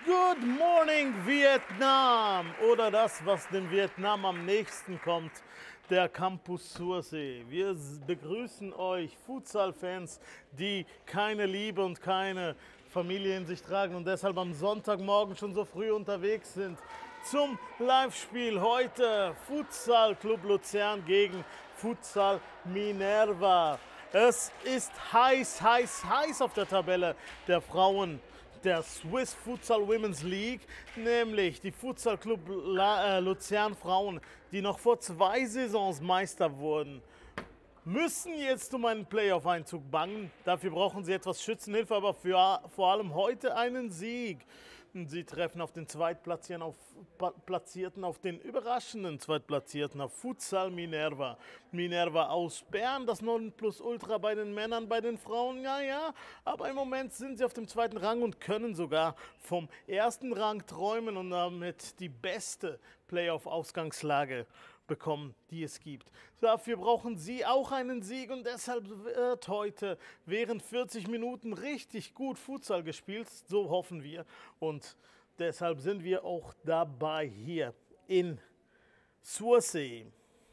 Good morning Vietnam oder das, was dem Vietnam am nächsten kommt, der Campus Sursee. Wir begrüßen euch Futsal-Fans, die keine Liebe und keine Familie in sich tragen und deshalb am Sonntagmorgen schon so früh unterwegs sind zum Live-Spiel heute Futsal Club Luzern gegen Futsal Minerva. Es ist heiß auf der Tabelle der Frauen der Swiss Futsal Women's League, nämlich die Futsal Club Luzern Frauen, die noch vor 2 Saisons Meister wurden, müssen jetzt um einen Playoff-Einzug bangen. Dafür brauchen sie etwas Schützenhilfe, aber vor allem heute einen Sieg. Sie treffen auf den Zweitplatzierten, auf den überraschenden Zweitplatzierten, auf Futsal Minerva. Minerva aus Bern, das Nonplusultra bei den Männern, bei den Frauen, ja, aber im Moment sind sie auf dem 2. Rang und können sogar vom 1. Rang träumen und damit die beste Playoff-Ausgangslage bekommen, die es gibt. Dafür brauchen sie auch einen Sieg und deshalb wird heute während 40 Minuten richtig gut Futsal gespielt, so hoffen wir. Und deshalb sind wir auch dabei hier in Sursee.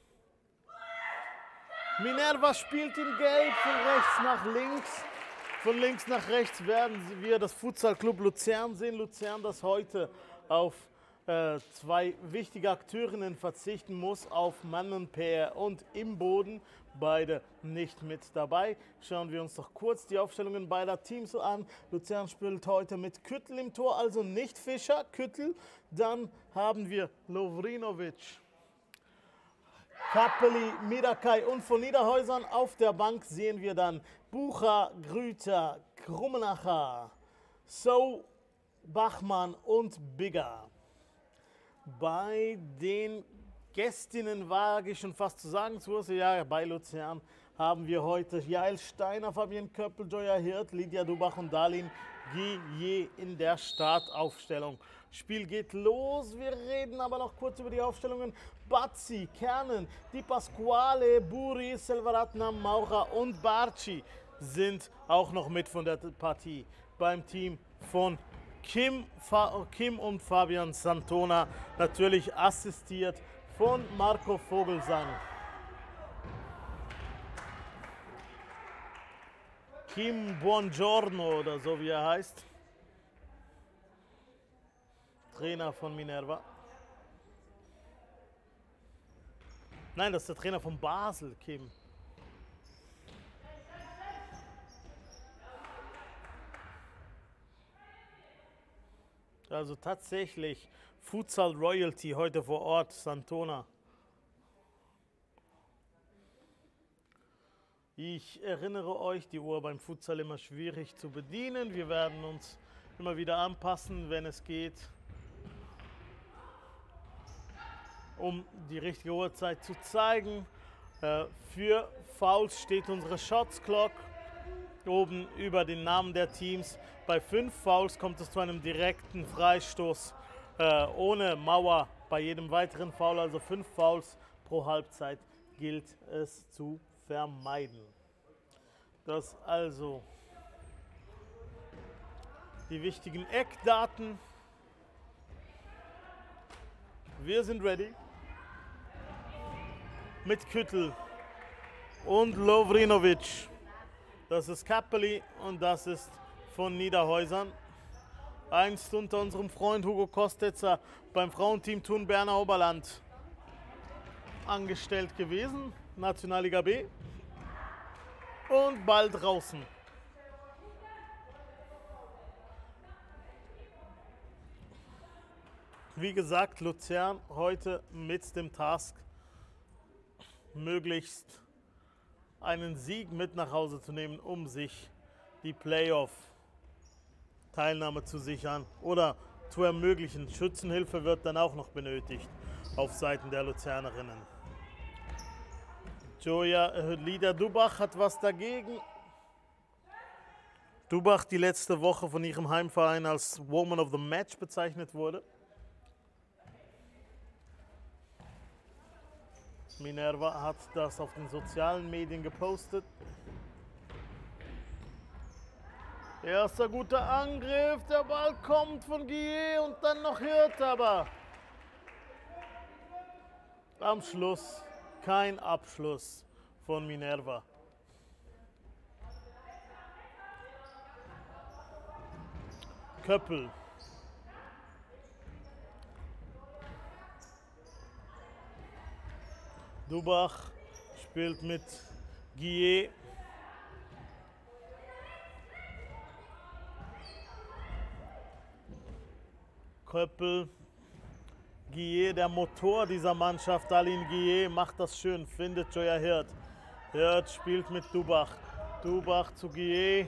Minerva spielt in Gelb von rechts nach links. Von links nach rechts werden wir das Futsal Club Luzern sehen. Luzern, das heute auf 2 wichtige Akteurinnen verzichten muss, auf Mannenpair und im Boden. Beide nicht mit dabei. Schauen wir uns doch kurz die Aufstellungen beider Teams an. Luzern spielt heute mit Küttel im Tor, also nicht Fischer, Küttel. Dann haben wir Lovrinovic, Kappeli, Mirakai und von Niederhäusern. Auf der Bank sehen wir dann Bucher, Grüter, Krummenacher, So, Bachmann und Bigger. Bei den Gästinnen wage ich schon fast zu sagen, ja, bei Luzern haben wir heute Jael Steiner, Fabienne Köppel, Joya Hirt, Lydia Dubach und Darlene Guillet in der Startaufstellung. Spiel geht los, wir reden aber noch kurz über die Aufstellungen. Bazzi, Kernen, Di Pasquale, Buri, Selvaratnam, Maura und Barci sind auch noch mit von der Partie beim Team von Kim und Fabian Santona, natürlich assistiert von Marco Vogelsang. Kim Buongiorno oder so wie er heißt, Trainer von Minerva. Nein, das ist der Trainer von Basel, Kim. Also tatsächlich Futsal Royalty heute vor Ort, Santona. Ich erinnere euch, die Uhr beim Futsal immer schwierig zu bedienen. Wir werden uns immer wieder anpassen, wenn es geht, um die richtige Uhrzeit zu zeigen. Für Fouls steht unsere Shots Clock oben über den Namen der Teams. Bei 5 Fouls kommt es zu einem direkten Freistoß ohne Mauer bei jedem weiteren Foul, also 5 Fouls pro Halbzeit gilt es zu vermeiden. Das also die wichtigen Eckdaten. Wir sind ready mit Küttel und Lovrinovic. Das ist Kappeli und das ist von Niederhäusern. Einst unter unserem Freund Hugo Kostetzer beim Frauenteam Thun Berner Oberland angestellt gewesen, Nationalliga B. Und bald draußen. Wie gesagt, Luzern heute mit dem Task, möglichst einen Sieg mit nach Hause zu nehmen, um sich die Playoff-Teilnahme zu sichern oder zu ermöglichen. Schützenhilfe wird dann auch noch benötigt auf Seiten der Luzernerinnen. Lydia Dubach hat was dagegen. Dubach, die letzte Woche von ihrem Heimverein als Woman of the Match bezeichnet wurde. Minerva hat das auf den sozialen Medien gepostet. Erster guter Angriff, der Ball kommt von Guillet und dann noch Hirt, aber am Schluss kein Abschluss von Minerva. Köppel. Dubach spielt mit Guillet. Köppel. Guillet, der Motor dieser Mannschaft, Aline Guillet, macht das schön, findet Joya Hirt. Hirt spielt mit Dubach. Dubach zu Guillet.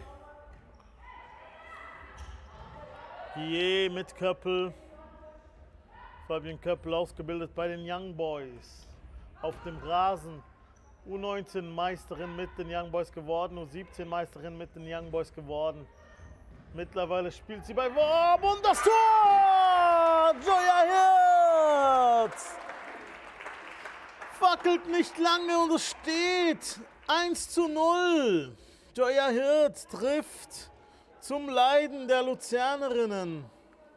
Guillet mit Köppel. Fabian Köppel ausgebildet bei den Young Boys. Auf dem Rasen. U19 Meisterin mit den Young Boys geworden, U17 Meisterin mit den Young Boys geworden. Mittlerweile spielt sie bei Worm und das Tor! Joya Hirt! Fackelt nicht lange und es steht 1:0. Joya Hirt trifft zum Leiden der Luzernerinnen.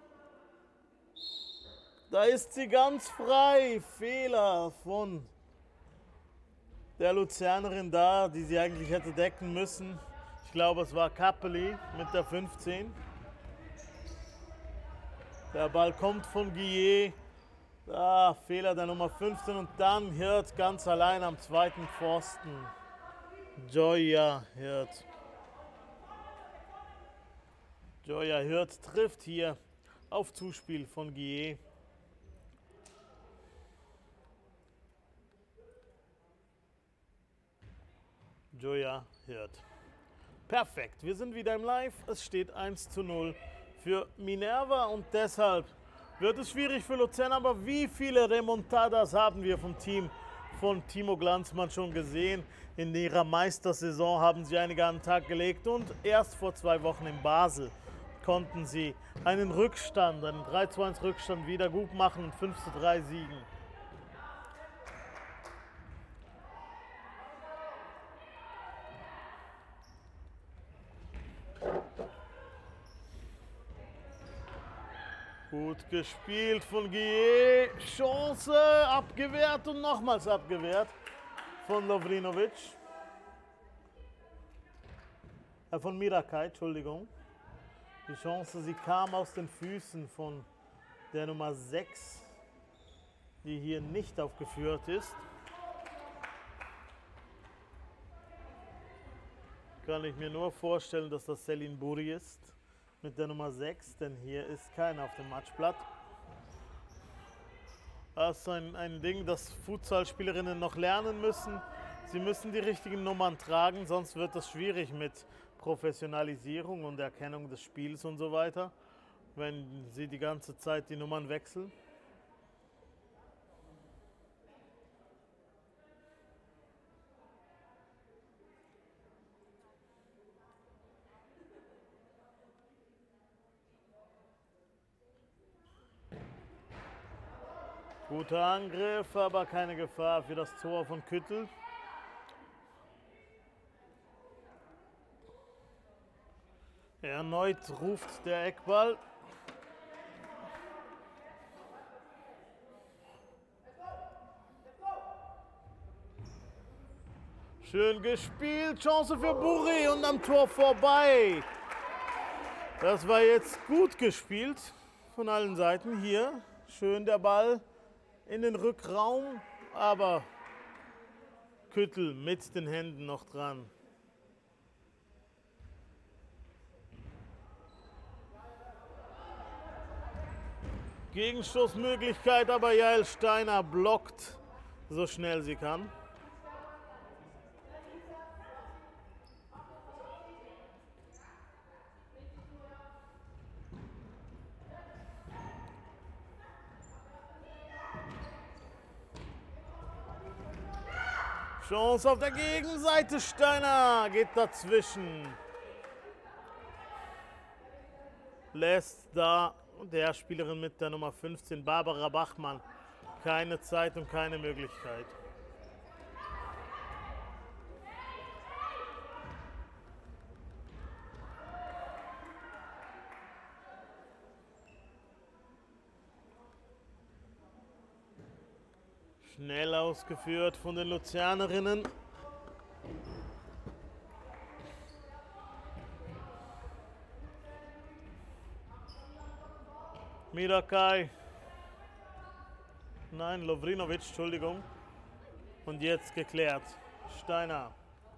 Da ist sie ganz frei. Fehler von der Luzernerin da, die sie eigentlich hätte decken müssen. Ich glaube, es war Kappeli mit der 15. Der Ball kommt von Guillet. Da, Fehler der Nummer 15 und dann Hirt ganz allein am zweiten Pfosten. Joya Hirt. Joya Hirt trifft hier auf Zuspiel von Guillet. Joya Hirt. Perfekt, wir sind wieder im Live. Es steht 1:0 für Minerva und deshalb wird es schwierig für Luzern. Aber wie viele Remontadas haben wir vom Team von Timo Glanzmann schon gesehen? In ihrer Meistersaison haben sie einige an den Tag gelegt und erst vor 2 Wochen in Basel konnten sie einen Rückstand, einen 3:1 Rückstand wieder gut machen und 5:3 siegen. Gut gespielt von Guillet. Chance abgewehrt und nochmals abgewehrt von Lovrinovic. Von Mirakai, Entschuldigung. Die Chance, sie kam aus den Füßen von der Nummer 6, die hier nicht aufgeführt ist. Kann ich mir nur vorstellen, dass das Céline Bouri ist. Mit der Nummer 6, denn hier ist keiner auf dem Matchblatt. Das ist ein Ding, das Futsal-Spielerinnen noch lernen müssen. Sie müssen die richtigen Nummern tragen, sonst wird es schwierig mit Professionalisierung und Erkennung des Spiels und so weiter, wenn sie die ganze Zeit die Nummern wechseln. Guter Angriff, aber keine Gefahr für das Tor von Küttel. Erneut ruft der Eckball. Schön gespielt, Chance für Bouri und am Tor vorbei. Das war jetzt gut gespielt von allen Seiten hier. Schön der Ball in den Rückraum, aber Küttel mit den Händen noch dran. Gegenstoßmöglichkeit, aber Jael Steiner blockt so schnell sie kann. Chance auf der Gegenseite, Steiner geht dazwischen. Lässt da der Spielerin mit der Nummer 15, Barbara Bachmann, keine Zeit und keine Möglichkeit. Schnell ausgeführt von den Luzernerinnen. Mirakai. Nein, Lovrinovic, Entschuldigung. Und jetzt geklärt. Steiner.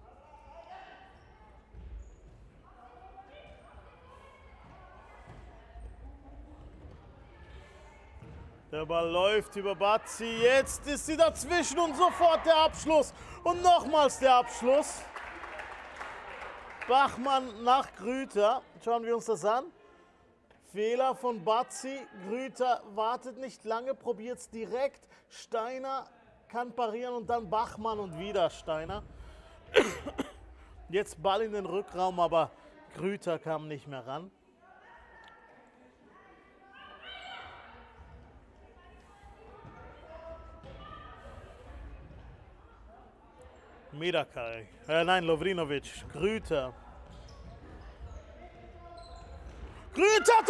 Der Ball läuft über Bazzi. Jetzt ist sie dazwischen und sofort der Abschluss. Und nochmals der Abschluss. Bachmann nach Grüter. Schauen wir uns das an. Fehler von Bazzi. Grüter wartet nicht lange, probiert es direkt. Steiner kann parieren und dann Bachmann und wieder Steiner. Jetzt Ball in den Rückraum, aber Grüter kam nicht mehr ran. Mirakai. Nein, Lovrinovic. Grüter. Grüter,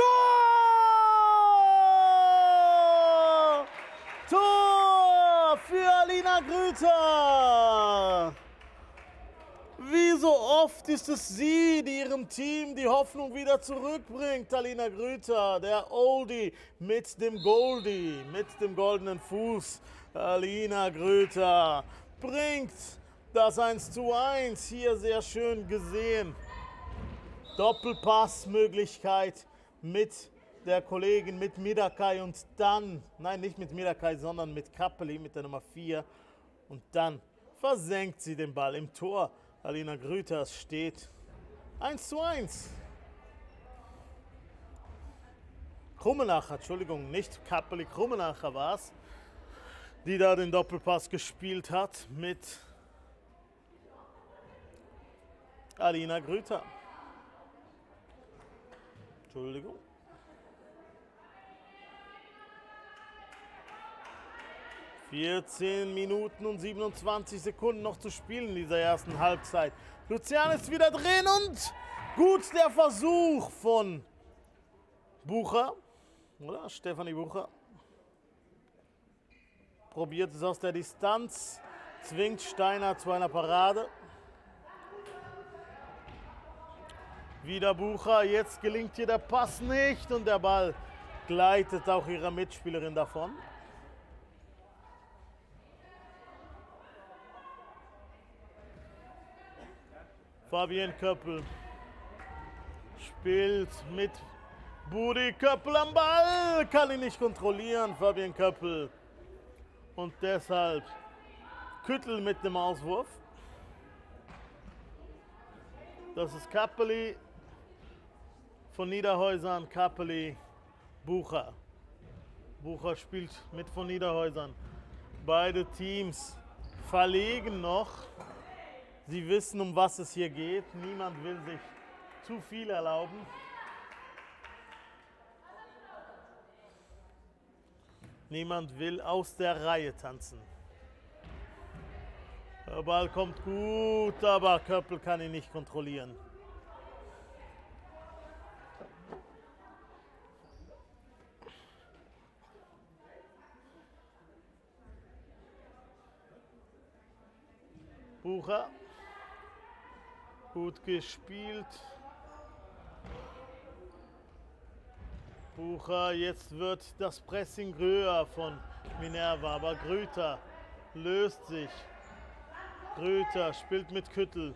Tor! Tor für Alina Grüter! Wie so oft ist es sie, die ihrem Team die Hoffnung wieder zurückbringt. Alina Grüter, der Oldie mit dem Goldie, mit dem goldenen Fuß. Alina Grüter bringt das 1:1, hier sehr schön gesehen. Doppelpassmöglichkeit mit der Kollegin, mit Mirakai und dann, nein, nicht mit Mirakai, sondern mit Kappeli, mit der Nummer 4. Und dann versenkt sie den Ball im Tor. Alina Grüter, es steht 1:1. Krummenacher, Entschuldigung, nicht Kappeli, Krummenacher war es, die da den Doppelpass gespielt hat mit Alina Grüter. Entschuldigung. (14 Minuten und 27 Sekunden noch zu spielen in dieser ersten Halbzeit. Luzern ist wieder drin und gut der Versuch von Bucher, oder? Stefanie Bucher. Probiert es aus der Distanz, zwingt Steiner zu einer Parade. Wieder Bucher, jetzt gelingt ihr der Pass nicht und der Ball gleitet auch ihrer Mitspielerin davon. Fabienne Köppel spielt mit Budi Köppel am Ball, kann ihn nicht kontrollieren, Fabienne Köppel. Und deshalb Küttel mit dem Auswurf. Das ist Kappeli von Niederhäusern, Kappeli, Bucher. Bucher spielt mit von Niederhäusern. Beide Teams verlegen noch. Sie wissen, um was es hier geht. Niemand will sich zu viel erlauben. Niemand will aus der Reihe tanzen. Der Ball kommt gut, aber Köppel kann ihn nicht kontrollieren. Bucher. Gut gespielt. Bucher, jetzt wird das Pressing höher von Minerva, aber Grüter löst sich. Grüter spielt mit Küttel.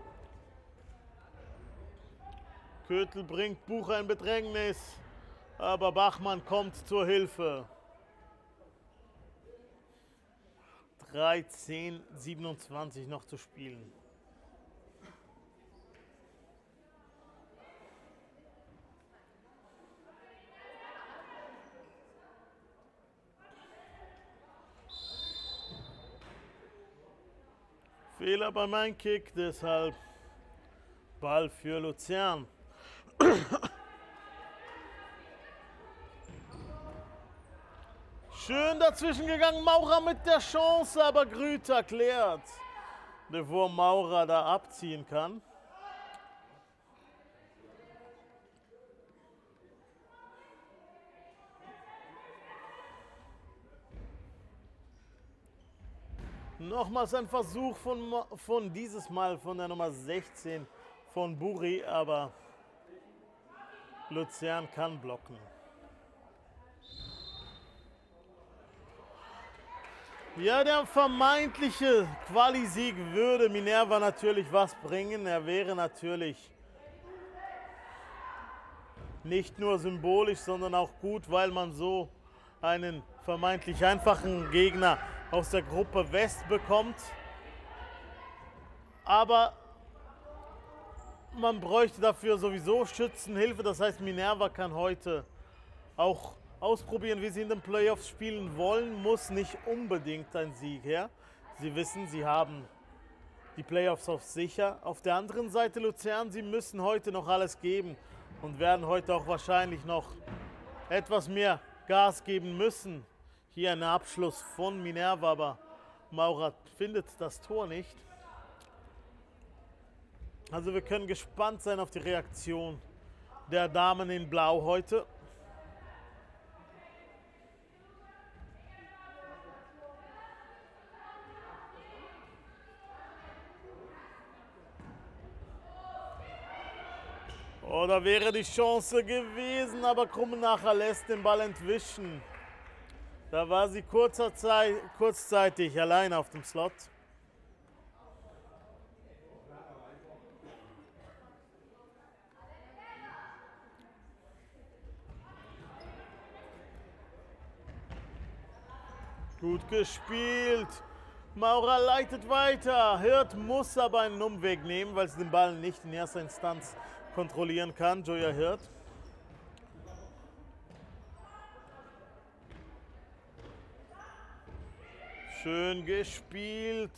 Küttel bringt Bucher in Bedrängnis, aber Bachmann kommt zur Hilfe. 13:27 noch zu spielen. Fehler bei meinem Kick, deshalb Ball für Luzern. Schön dazwischen gegangen, Maurer mit der Chance, aber Grüter klärt, bevor Maurer da abziehen kann. Nochmals ein Versuch von dieses Mal von der Nummer 16 von Buri, aber Luzern kann blocken. Ja, der vermeintliche Quali-Sieg würde Minerva natürlich was bringen. Er wäre natürlich nicht nur symbolisch, sondern auch gut, weil man so einen vermeintlich einfachen Gegner aus der Gruppe West bekommt. Aber man bräuchte dafür sowieso Schützenhilfe. Das heißt, Minerva kann heute auch ausprobieren, wie sie in den Playoffs spielen wollen, muss nicht unbedingt ein Sieg her. Sie wissen, sie haben die Playoffs auf sicher. Auf der anderen Seite Luzern, sie müssen heute noch alles geben und werden heute auch wahrscheinlich noch etwas mehr Gas geben müssen. Hier ein Abschluss von Minerva, aber Maurer findet das Tor nicht. Also wir können gespannt sein auf die Reaktion der Damen in Blau heute. Oder wäre die Chance gewesen, aber Krummenacher lässt den Ball entwischen. Da war sie kurzzeitig allein auf dem Slot. Gut gespielt. Maurer leitet weiter. Hirt muss aber einen Umweg nehmen, weil sie den Ball nicht in erster Instanz kontrollieren kann. Julia Hirt. Schön gespielt.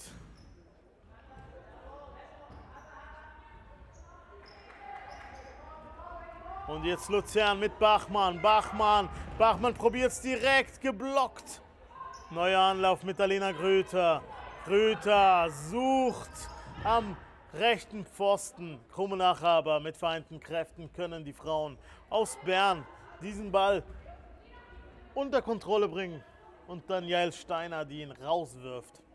Und jetzt Luzern mit Bachmann. Bachmann probiert es direkt, geblockt. Neuer Anlauf mit Alina Grüter. Grüter sucht am rechten Pfosten. Krummenacher aber mit vereinten Kräften können die Frauen aus Bern diesen Ball unter Kontrolle bringen. Und dann Jael Steiner, die ihn rauswirft.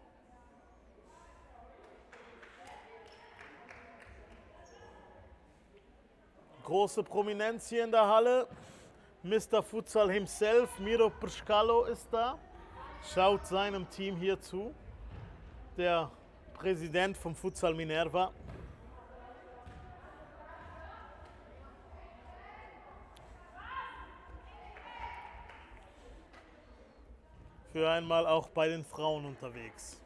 Große Prominenz hier in der Halle. Mr. Futsal himself, Miro Prskalo, ist da. Schaut seinem Team hier zu. Der Präsident vom Futsal Minerva. Für einmal auch bei den Frauen unterwegs.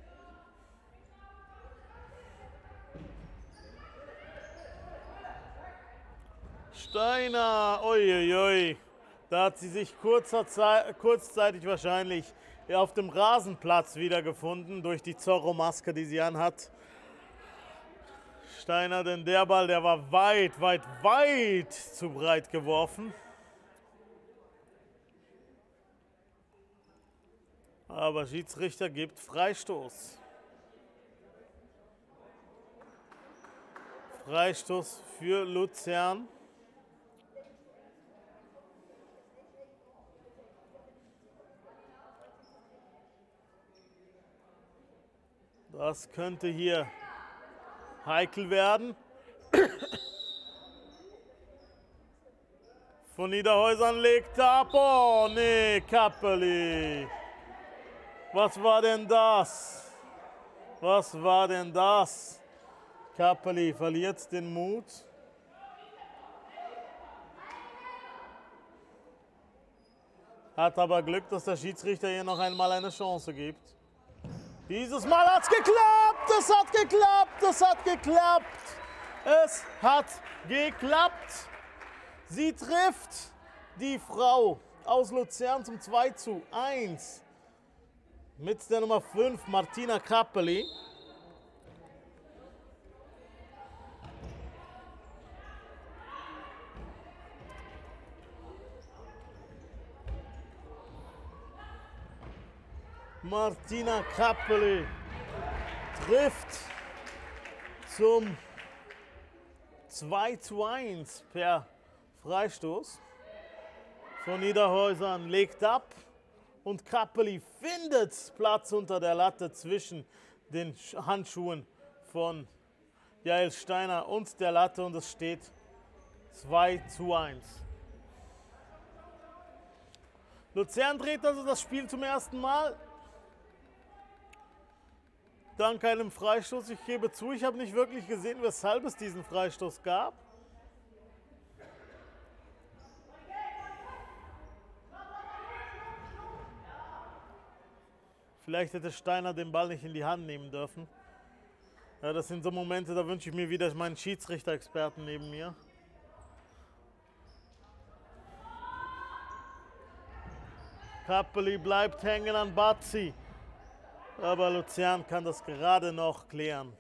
Steiner, uiuiui. Da hat sie sich kurzzeitig wahrscheinlich auf dem Rasenplatz wiedergefunden durch die Zorro-Maske, die sie anhat. Steiner, denn der Ball, der war weit zu breit geworfen. Aber Schiedsrichter gibt Freistoß. Freistoß für Luzern. Das könnte hier heikel werden. Von Niederhäusern legt ab. Oh nee, Kappeli. Was war denn das? Was war denn das? Kappeli verliert den Mut. Hat aber Glück, dass der Schiedsrichter hier noch einmal eine Chance gibt. Dieses Mal hat es geklappt! Es hat geklappt! Es hat geklappt! Es hat geklappt! Sie trifft die Frau aus Luzern zum 2:1 mit der Nummer 5, Martina Kappeli. Martina Kappeli trifft zum 2:1 per Freistoß. Von Niederhäusern legt ab Und Kappeli findet Platz unter der Latte zwischen den Handschuhen von Jael Steiner und der Latte und es steht 2:1. Luzern dreht also das Spiel zum ersten Mal. Dank einem Freistoß. Ich gebe zu, ich habe nicht wirklich gesehen, weshalb es diesen Freistoß gab. Vielleicht hätte Steiner den Ball nicht in die Hand nehmen dürfen. Ja, das sind so Momente, da wünsche ich mir wieder meinen Schiedsrichter-Experten neben mir. Kappeli bleibt hängen an Bazzi. Aber Luzern kann das gerade noch klären.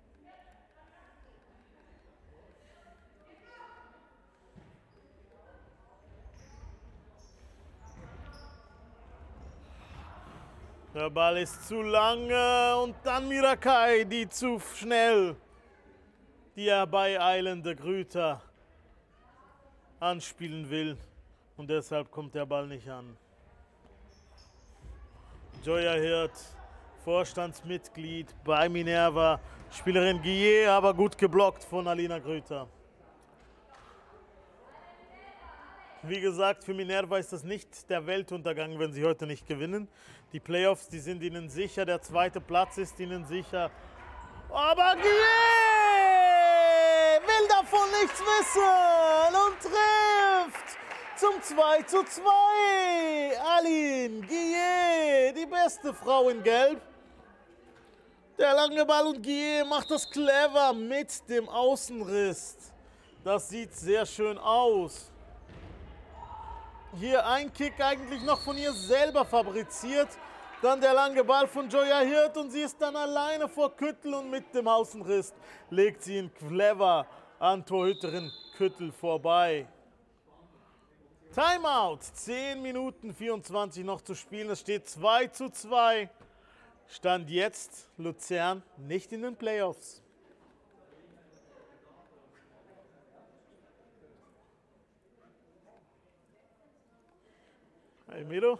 Der Ball ist zu lange und dann Mirakai, die zu schnell die herbeieilende Grüter anspielen will. Und deshalb kommt der Ball nicht an. Joya Hirt, Vorstandsmitglied bei Minerva, Spielerin Guillet, aber gut geblockt von Alina Grüter. Wie gesagt, für Minerva ist das nicht der Weltuntergang, wenn sie heute nicht gewinnen. Die Playoffs, die sind ihnen sicher, der zweite Platz ist ihnen sicher. Aber Guillet will davon nichts wissen und trifft zum 2:2. Aline Guillet, die beste Frau in Gelb. Der lange Ball und Guillet macht das clever mit dem Außenriss. Das sieht sehr schön aus. Hier ein Kick eigentlich noch von ihr selber fabriziert. Dann der lange Ball von Joya Hirt und sie ist dann alleine vor Küttel und mit dem Außenriss legt sie ihn clever an Torhüterin Küttel vorbei. Timeout, 10 Minuten 24 noch zu spielen. Es steht 2:2. Stand jetzt Luzern nicht in den Playoffs. Hey Miro.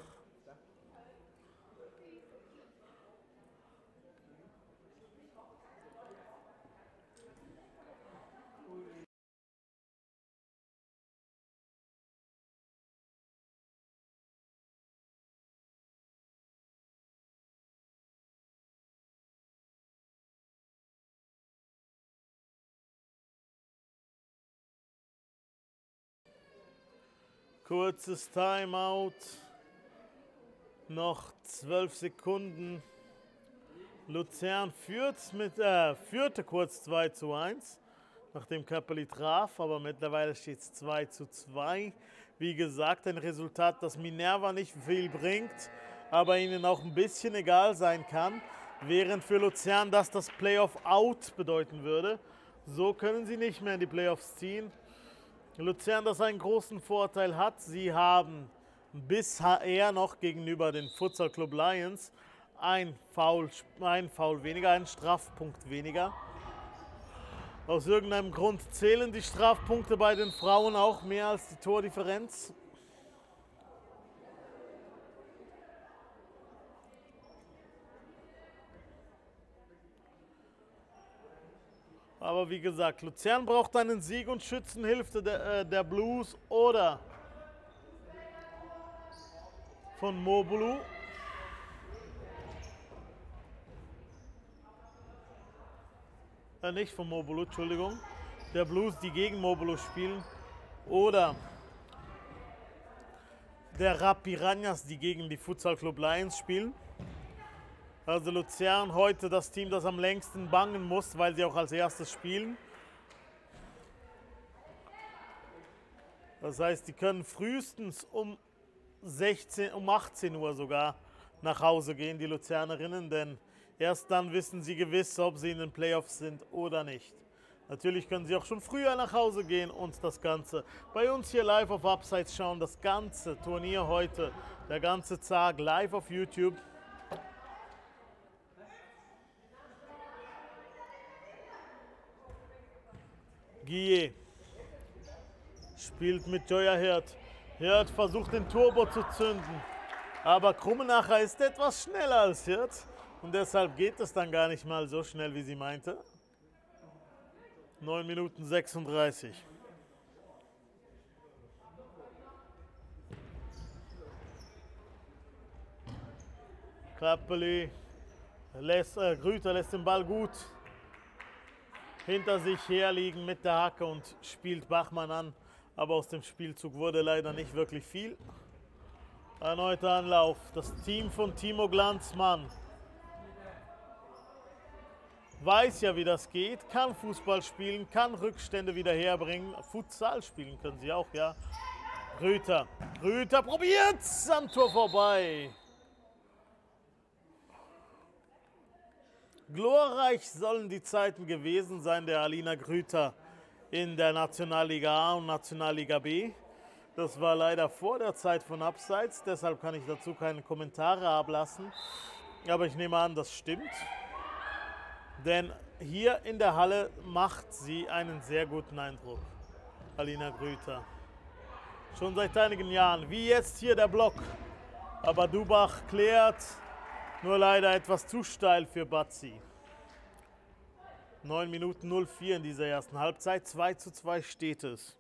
Kurzes Timeout. Noch 12 Sekunden. Luzern führte kurz 2:1, nachdem Kappeli traf, aber mittlerweile steht es 2:2. Wie gesagt, ein Resultat, das Minerva nicht viel bringt, aber ihnen auch ein bisschen egal sein kann, während für Luzern das Playoff-Out bedeuten würde. So können sie nicht mehr in die Playoffs ziehen. Luzern, das einen großen Vorteil hat, sie haben bisher noch gegenüber den Futsal Club Lions ein Foul weniger, einen Strafpunkt weniger. Aus irgendeinem Grund zählen die Strafpunkte bei den Frauen auch mehr als die Tordifferenz. Aber wie gesagt, Luzern braucht einen Sieg und Schützenhilfe der Blues oder von Mobulu. Nicht von Mobulu, Entschuldigung. Der Blues, die gegen Mobulu spielen. Oder der Rapiranhas, die gegen die Futsal Club Lions spielen. Also Luzern heute das Team, das am längsten bangen muss, weil sie auch als erstes spielen. Das heißt, die können frühestens um 18 Uhr sogar nach Hause gehen, die Luzernerinnen, denn erst dann wissen sie gewiss, ob sie in den Playoffs sind oder nicht. Natürlich können sie auch schon früher nach Hause gehen und das Ganze bei uns hier live auf Upsides schauen. Das ganze Turnier heute, der ganze Tag live auf YouTube. Guillet spielt mit Joya Hirt. Hirt versucht den Turbo zu zünden. Aber Krummenacher ist etwas schneller als Hirt und deshalb geht es dann gar nicht mal so schnell, wie sie meinte. 9 Minuten 36. Krappeli Grüter lässt den Ball gut hinter sich herliegen mit der Hacke und spielt Bachmann an. Aber aus dem Spielzug wurde leider nicht wirklich viel. Erneuter Anlauf. Das Team von Timo Glanzmann weiß ja, wie das geht, kann Fußball spielen, kann Rückstände wieder herbringen. Futsal spielen können sie auch, ja. Grüter probiert's am Tor vorbei. Glorreich sollen die Zeiten gewesen sein der Alina Grüter in der Nationalliga A und Nationalliga B. Das war leider vor der Zeit von Abseits, deshalb kann ich dazu keine Kommentare ablassen. Aber ich nehme an, das stimmt. Denn hier in der Halle macht sie einen sehr guten Eindruck, Alina Grüter. Schon seit einigen Jahren, wie jetzt hier der Block. Aber Dubach klärt, nur leider etwas zu steil für Batzi. 9 Minuten 04 in dieser ersten Halbzeit, 2:2 steht es.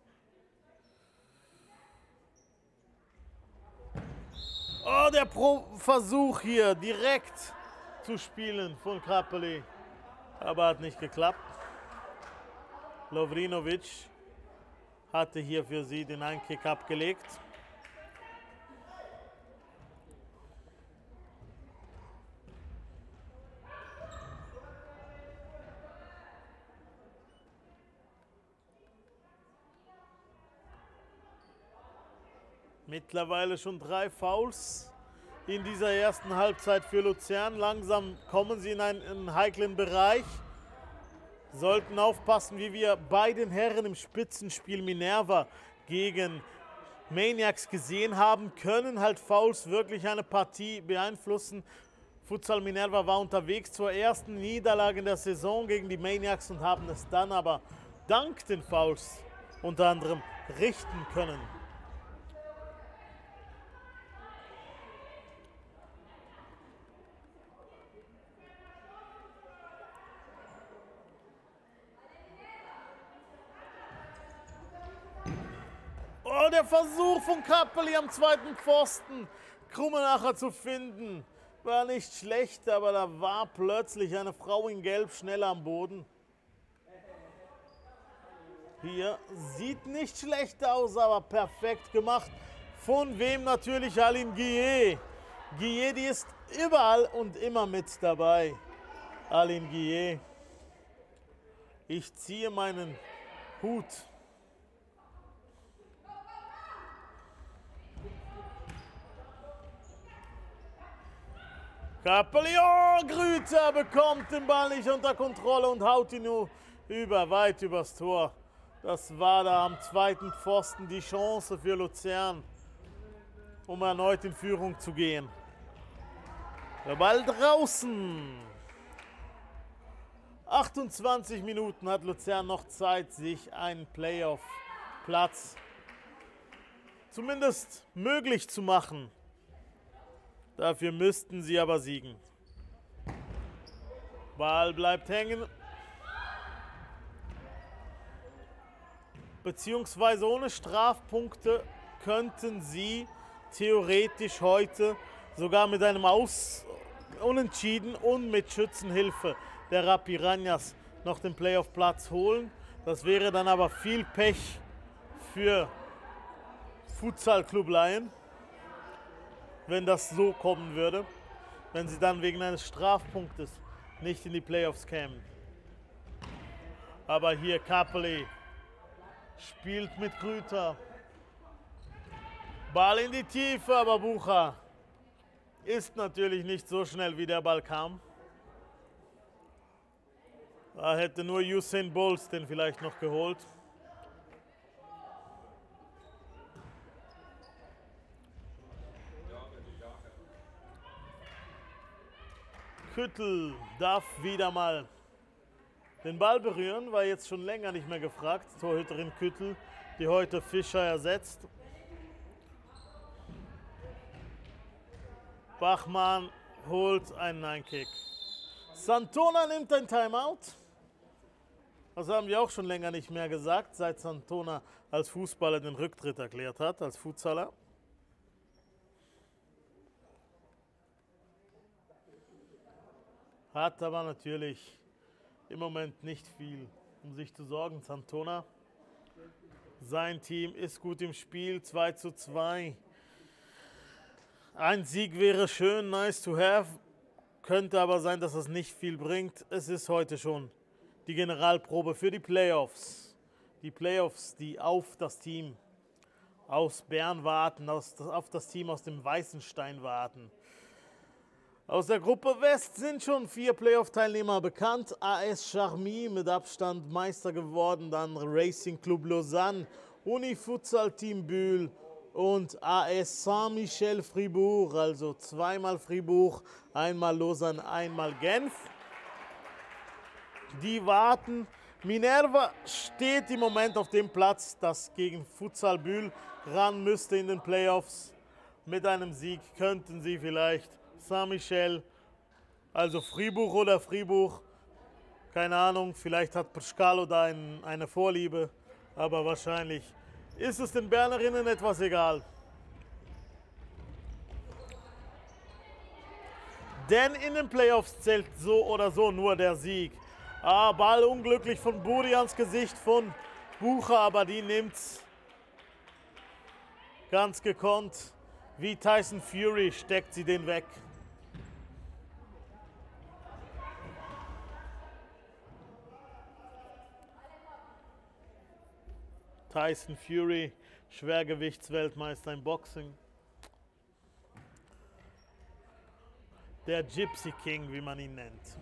Oh, der Versuch hier direkt zu spielen von Krappeli. Aber hat nicht geklappt. Lovrinovic hatte hier für sie den Einkick abgelegt. Mittlerweile schon 3 Fouls in dieser ersten Halbzeit für Luzern. Langsam kommen sie in einen heiklen Bereich. Sollten aufpassen, wie wir bei den Herren im Spitzenspiel Minerva gegen Maniacs gesehen haben, können halt Fouls wirklich eine Partie beeinflussen. Futsal Minerva war unterwegs zur ersten Niederlage in der Saison gegen die Maniacs und haben es dann aber dank den Fouls unter anderem richten können. Oh, der Versuch von Krappeli am zweiten Pfosten, Krummenacher zu finden, war nicht schlecht, aber da war plötzlich eine Frau in Gelb schnell am Boden. Hier sieht nicht schlecht aus, aber perfekt gemacht. Von wem natürlich Aline Guillet. Guillet, die ist überall und immer mit dabei. Aline Guillet. Ich ziehe meinen Hut. Krappeli, oh, Grüter bekommt den Ball nicht unter Kontrolle und haut ihn nur weit übers Tor. Das war da am zweiten Pfosten die Chance für Luzern, um erneut in Führung zu gehen. Der Ball draußen. 28 Minuten hat Luzern noch Zeit, sich einen Playoff-Platz zumindest möglich zu machen. Dafür müssten sie aber siegen. Ball bleibt hängen. Beziehungsweise ohne Strafpunkte könnten sie theoretisch heute sogar mit einem Unentschieden und mit Schützenhilfe der Rapiranhas noch den Playoff-Platz holen. Das wäre dann aber viel Pech für Futsal Club Lion, wenn das so kommen würde, wenn sie dann wegen eines Strafpunktes nicht in die Playoffs kämen. Aber hier Krappeli spielt mit Grüter. Ball in die Tiefe, aber Bucher ist natürlich nicht so schnell, wie der Ball kam. Da hätte nur Usain Bolt den vielleicht noch geholt. Küttel darf wieder mal den Ball berühren, war jetzt schon länger nicht mehr gefragt. Torhüterin Küttel, die heute Fischer ersetzt. Bachmann holt einen Nein-Kick. Santona nimmt ein Timeout. Das haben wir auch schon länger nicht mehr gesagt, seit Santona als Fußballer den Rücktritt erklärt hat, als Futsaler. Hat aber natürlich im Moment nicht viel, um sich zu sorgen. Santona, sein Team ist gut im Spiel, 2:2. Ein Sieg wäre schön, nice to have. Könnte aber sein, dass das nicht viel bringt. Es ist heute schon die Generalprobe für die Playoffs. Die Playoffs, die auf das Team aus Bern warten, auf das Team aus dem Weißenstein warten. Aus der Gruppe West sind schon 4 Playoff-Teilnehmer bekannt. AS Charmy mit Abstand Meister geworden, dann Racing Club Lausanne, Unifutsal Team Bühl und AS Saint-Michel Fribourg, also zweimal Fribourg, einmal Lausanne, einmal Genf. Die warten. Minerva steht im Moment auf dem Platz, das gegen Futsal Bühl ran müsste in den Playoffs. Mit einem Sieg könnten sie vielleicht Saint-Michel, also Fribourg oder Fribourg, keine Ahnung, vielleicht hat Prschkalo da eine Vorliebe, aber wahrscheinlich ist es den Bernerinnen etwas egal. Denn in den Playoffs zählt so oder so nur der Sieg. Ball unglücklich von Buri ans Gesicht von Bucher, aber die nimmt's ganz gekonnt. Wie Tyson Fury steckt sie den weg. Tyson Fury, Schwergewichtsweltmeister im Boxing. Der Gypsy King, wie man ihn nennt.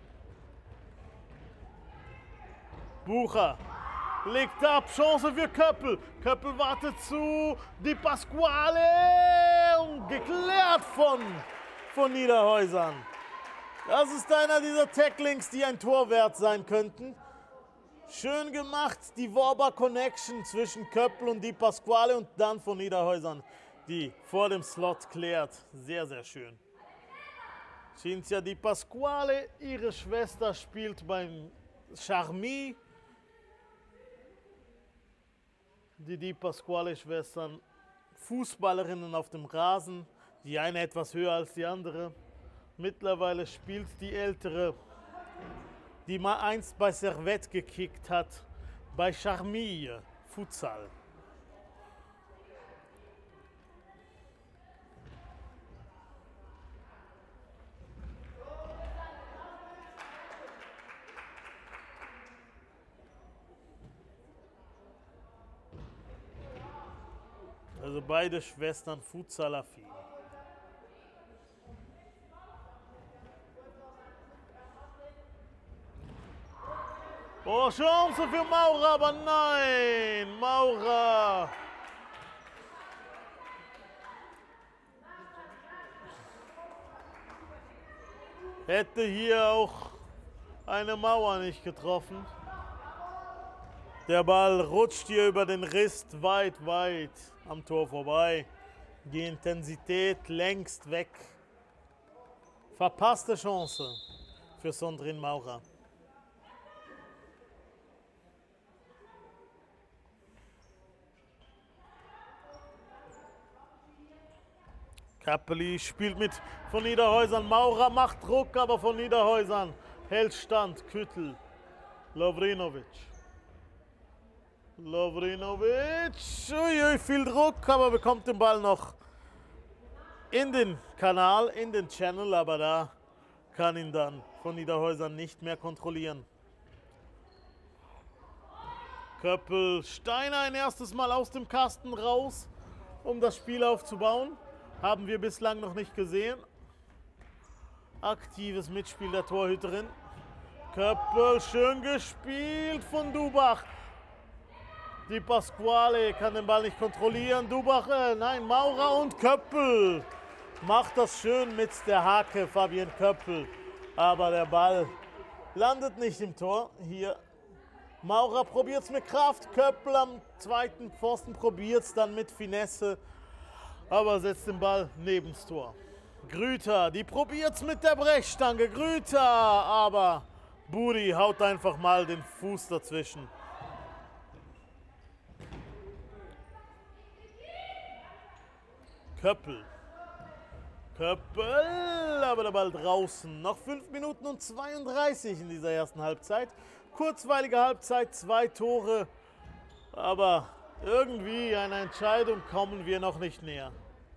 Bucher legt ab, Chance für Köppel. Köppel wartet zu, Di Pasquale und geklärt von Niederhäusern. Das ist einer dieser Tacklings, die ein Tor wert sein könnten. Schön gemacht, die Worber Connection zwischen Köppel und Di Pasquale und dann von Niederhäusern, die vor dem Slot klärt. Sehr, sehr schön. Cinzia Di Pasquale, ihre Schwester, spielt beim Charmy. Die Di Pasquale-Schwestern, Fußballerinnen auf dem Rasen, die eine etwas höher als die andere. Mittlerweile spielt die ältere, die mal einst bei Servette gekickt hat, bei Charmy Futsal. Also beide Schwestern Futsalaffin. Oh, Chance für Maurer, aber nein, Maurer. Hätte hier auch eine Mauer nicht getroffen. Der Ball rutscht hier über den Rist weit am Tor vorbei. Die Intensität längst weg. Verpasste Chance für Sandrine Maurer. Kappeli spielt mit von Niederhäusern. Maurer macht Druck, aber von Niederhäusern hält Stand. Küttel, Lovrinovic. Uiui, viel Druck, aber bekommt den Ball noch in den Kanal, in den Channel, aber da kann ihn dann von Niederhäusern nicht mehr kontrollieren. Köppel, Steiner ein erstes Mal aus dem Kasten raus, um das Spiel aufzubauen. Haben wir bislang noch nicht gesehen. Aktives Mitspiel der Torhüterin. Köppel, schön gespielt von Dubach. Di Pasquale kann den Ball nicht kontrollieren. Dubach, nein, Maurer und Köppel. Macht das schön mit der Hake, Fabian Köppel. Aber der Ball landet nicht im Tor. Hier, Maurer probiert es mit Kraft. Köppel am zweiten Pfosten probiert es dann mit Finesse. Aber setzt den Ball neben das Tor. Grüter, die probiert's mit der Brechstange. Grüter, aber Budi haut einfach mal den Fuß dazwischen. Köppel. Köppel, aber der Ball draußen. Noch 5 Minuten und 32 in dieser ersten Halbzeit. Kurzweilige Halbzeit, 2 Tore. Aber irgendwie einer Entscheidung kommen wir noch nicht näher.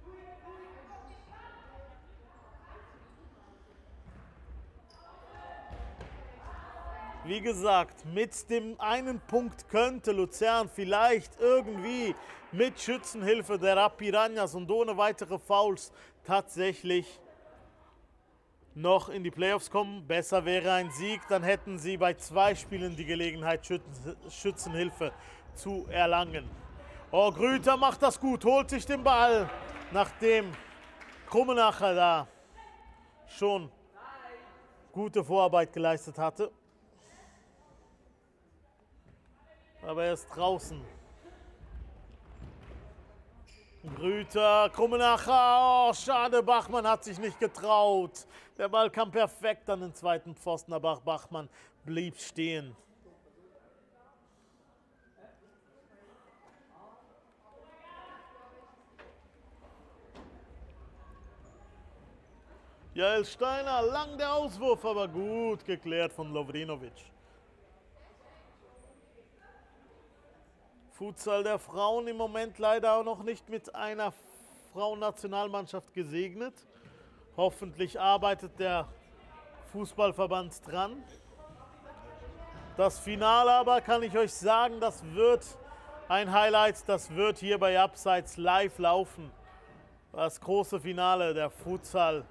Wie gesagt, mit dem einen Punkt könnte Luzern vielleicht irgendwie mit Schützenhilfe der Rapiranhas und ohne weitere Fouls tatsächlich noch in die Playoffs kommen. Besser wäre ein Sieg, dann hätten sie bei 2 Spielen die Gelegenheit, Schützenhilfe zu erlangen. Oh, Grüter macht das gut, holt sich den Ball, nachdem Krummenacher da schon gute Vorarbeit geleistet hatte. Aber er ist draußen. Grüter, Krummenacher, oh, schade, Bachmann hat sich nicht getraut. Der Ball kam perfekt an den zweiten Pfosten, aber Bachmann blieb stehen. Jael Steiner, lang der Auswurf, aber gut geklärt von Lovrinovic. Futsal der Frauen im Moment leider auch noch nicht mit einer Frauennationalmannschaft gesegnet. Hoffentlich arbeitet der Fußballverband dran. Das Finale aber, kann ich euch sagen, das wird ein Highlight. Das wird hier bei Abseits live laufen. Das große Finale der Futsal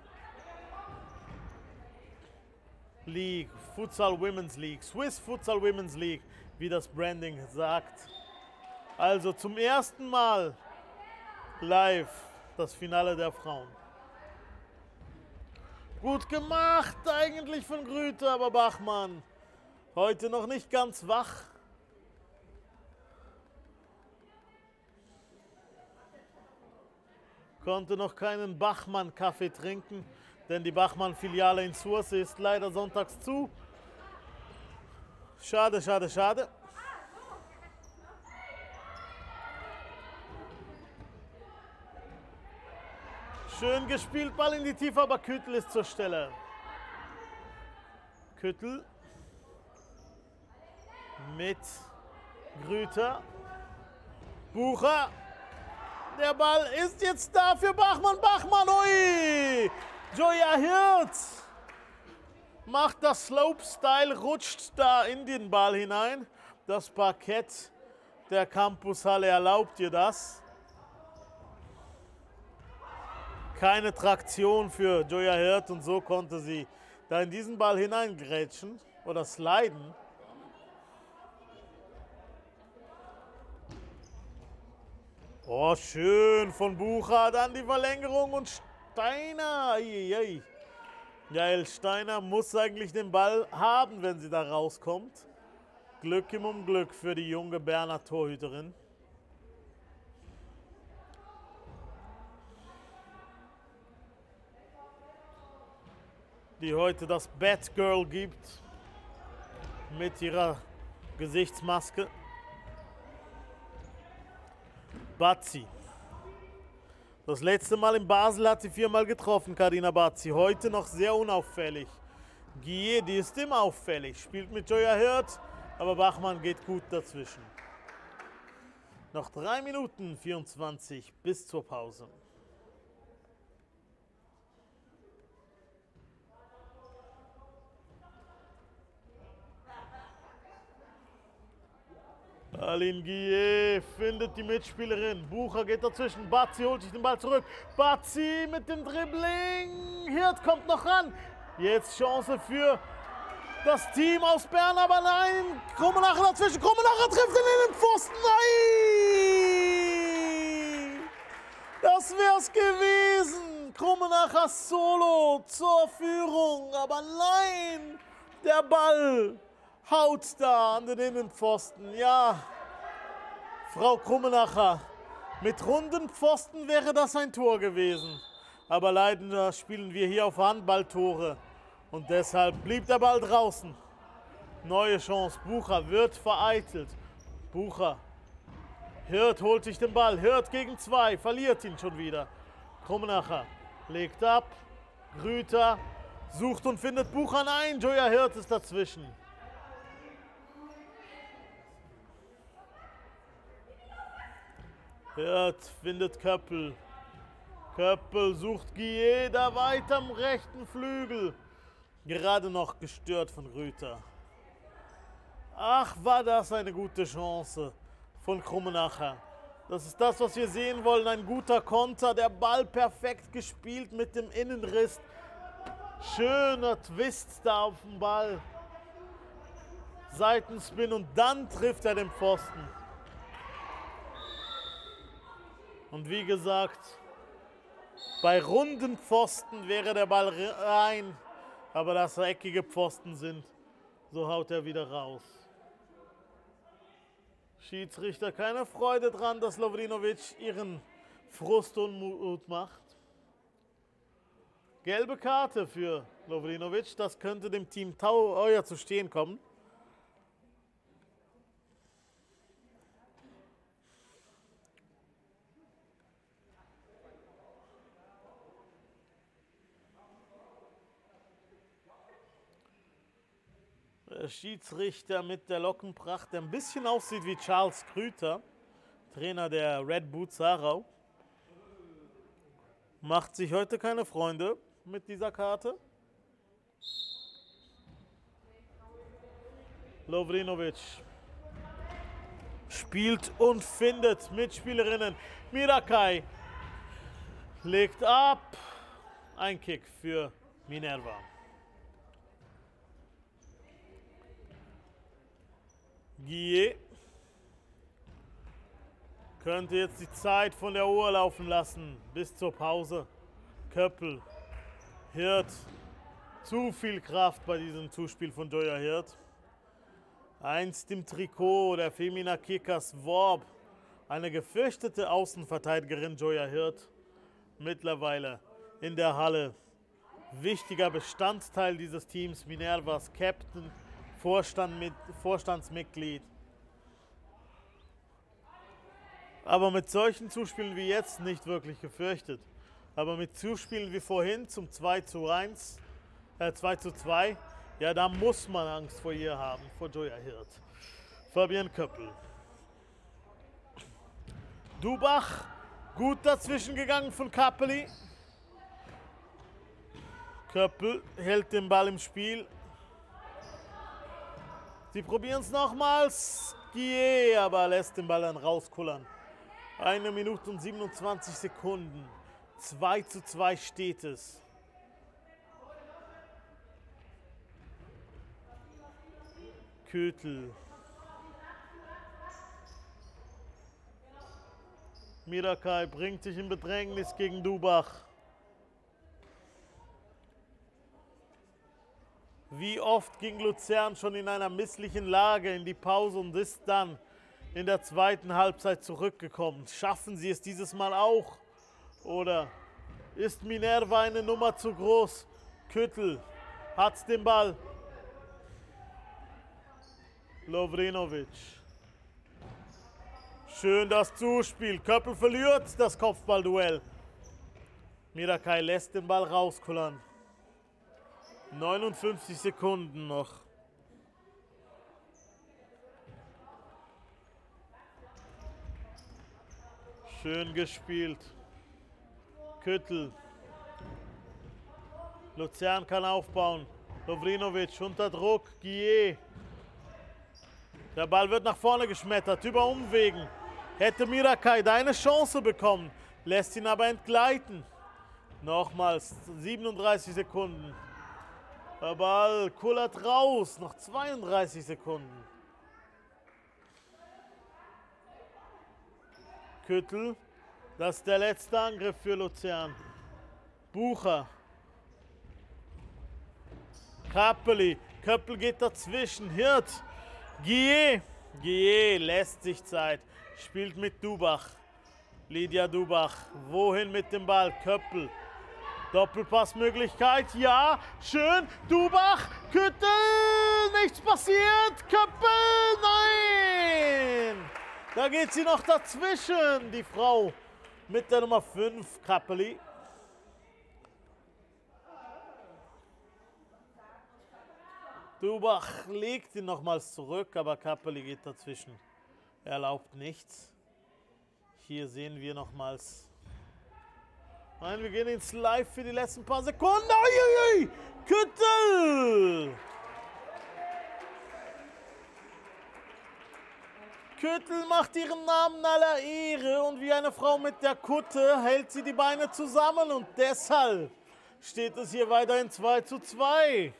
League, Futsal Women's League, Swiss Futsal Women's League, wie das Branding sagt. Also zum ersten Mal live das Finale der Frauen. Gut gemacht eigentlich von Grüter, aber Bachmann heute noch nicht ganz wach. Konnte noch keinen Bachmann-Kaffee trinken, denn die Bachmann-Filiale in Sursee ist leider sonntags zu. Schade, schade, schade. Schön gespielt, Ball in die Tiefe, aber Küttel ist zur Stelle. Küttel mit Grüter. Bucher. Der Ball ist jetzt da für Bachmann. Bachmann, ui! Joya Hirt macht das Slopestyle, rutscht da in den Ball hinein. Das Parkett der Campushalle erlaubt ihr das. Keine Traktion für Joya Hirt und so konnte sie da in diesen Ball hineingrätschen oder sliden. Oh, schön von Bucher, dann die Verlängerung und Steiner. Jael Steiner muss eigentlich den Ball haben, wenn sie da rauskommt. Glück im Unglück für die junge Berner Torhüterin. Die heute das Batgirl gibt mit ihrer Gesichtsmaske. Bazzi. Das letzte Mal in Basel hat sie 4-mal getroffen, Carina Bazzi. Heute noch sehr unauffällig. Guillet, die ist immer auffällig, spielt mit Joya Hirt, aber Bachmann geht gut dazwischen. Noch 3 Minuten 24 bis zur Pause. Aline Guillet findet die Mitspielerin. Bucher geht dazwischen. Bazzi holt sich den Ball zurück. Bazzi mit dem Dribbling. Hirt kommt noch ran. Jetzt Chance für das Team aus Bern, aber nein. Krummenacher dazwischen. Krummenacher trifft in den Pfosten. Nein! Das wär's gewesen. Krummenacher Solo zur Führung. Aber nein, der Ball haut da an den Innenpfosten. Ja, Frau Krummenacher, mit runden Pfosten wäre das ein Tor gewesen. Aber leider spielen wir hier auf Handballtore und deshalb blieb der Ball draußen. Neue Chance, Bucher wird vereitelt. Bucher, Hirt holt sich den Ball, Hirt gegen 2, verliert ihn schon wieder. Krummenacher legt ab, Grüter sucht und findet Bucher, nein, Joya Hirt ist dazwischen. Hirt findet Köppel. Köppel sucht Gieda weiter am rechten Flügel. Gerade noch gestört von Rüther. Ach, war das eine gute Chance von Krummenacher. Das ist das, was wir sehen wollen. Ein guter Konter, der Ball perfekt gespielt mit dem Innenriss. Schöner Twist da auf dem Ball. Seitenspin und dann trifft er den Pfosten. Und wie gesagt, bei runden Pfosten wäre der Ball rein, aber dass es eckige Pfosten sind, so haut er wieder raus. Schiedsrichter keine Freude dran, dass Lovrinovic ihren Frust Unmut macht. Gelbe Karte für Lovrinovic, das könnte dem Team teuer zu stehen kommen. Der Schiedsrichter mit der Lockenpracht, der ein bisschen aussieht wie Charles Grüter, Trainer der Red Boots Aarau, macht sich heute keine Freunde mit dieser Karte. Lovrinovic spielt und findet Mitspielerinnen. Mirakai legt ab. Ein Kick für Minerva. Guillet könnte jetzt die Zeit von der Uhr laufen lassen bis zur Pause. Köppel, Hirt, zu viel Kraft bei diesem Zuspiel von Joya Hirt. Einst im Trikot der Femina Kickers Worb, eine gefürchtete Außenverteidigerin Joya Hirt, mittlerweile in der Halle. Wichtiger Bestandteil dieses Teams, Minervas Captain, Vorstandsmitglied. Aber mit solchen Zuspielen wie jetzt nicht wirklich gefürchtet. Aber mit Zuspielen wie vorhin zum 2:2, ja, da muss man Angst vor ihr haben, vor Joya Hirt. Fabian Köppel. Dubach, gut dazwischen gegangen von Kappeli. Köppel hält den Ball im Spiel. Sie probieren es nochmals. Guillet aber lässt den Ball dann rauskullern. 1 Minute und 27 Sekunden. 2:2 steht es. Kötel. Mirakai bringt sich in Bedrängnis gegen Dubach. Wie oft ging Luzern schon in einer misslichen Lage in die Pause und ist dann in der zweiten Halbzeit zurückgekommen? Schaffen sie es dieses Mal auch? Oder ist Minerva eine Nummer zu groß? Kötel hat den Ball. Lovrinovic. Schön das Zuspiel. Köppel verliert das Kopfballduell. Mirakai lässt den Ball rauskullern. 59 Sekunden noch. Schön gespielt. Kötel. Luzern kann aufbauen. Lovrinovic unter Druck. Guillet. Der Ball wird nach vorne geschmettert, über Umwegen. Hätte Mirakai da eine Chance bekommen, lässt ihn aber entgleiten. Nochmals 37 Sekunden. Der Ball kullert raus, noch 32 Sekunden. Kötel, das ist der letzte Angriff für Luzern. Bucher. Kappeli, Köppel geht dazwischen, Hirt. Guillet. Guillet lässt sich Zeit, spielt mit Dubach. Lydia Dubach, wohin mit dem Ball? Köppel. Doppelpassmöglichkeit, ja, schön, Dubach, Küttel, nichts passiert, Köppel, nein! Da geht sie noch dazwischen, die Frau mit der Nummer 5, Kappeli. Dubach legt ihn nochmals zurück, aber Kappeli geht dazwischen. Er erlaubt nichts. Hier sehen wir nochmals. Nein, wir gehen ins Live für die letzten paar Sekunden. Uiuiui! Küttel! Küttel macht ihren Namen aller Ehre und wie eine Frau mit der Kutte hält sie die Beine zusammen und deshalb steht es hier weiterhin 2:2.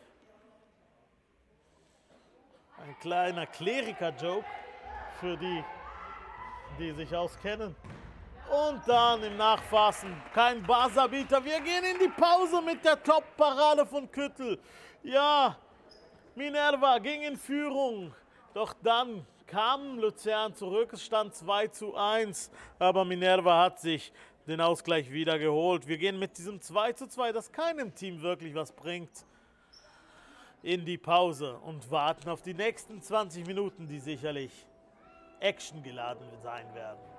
Ein kleiner Kleriker-Joke für die, die sich auskennen. Und dann im Nachfassen kein Buzzerbeater. Wir gehen in die Pause mit der Top-Parade von Küttel. Ja, Minerva ging in Führung. Doch dann kam Luzern zurück. Es stand 2:1. Aber Minerva hat sich den Ausgleich wieder geholt. Wir gehen mit diesem 2:2, das keinem Team wirklich was bringt, in die Pause und warten auf die nächsten 20 Minuten, die sicherlich actiongeladen sein werden.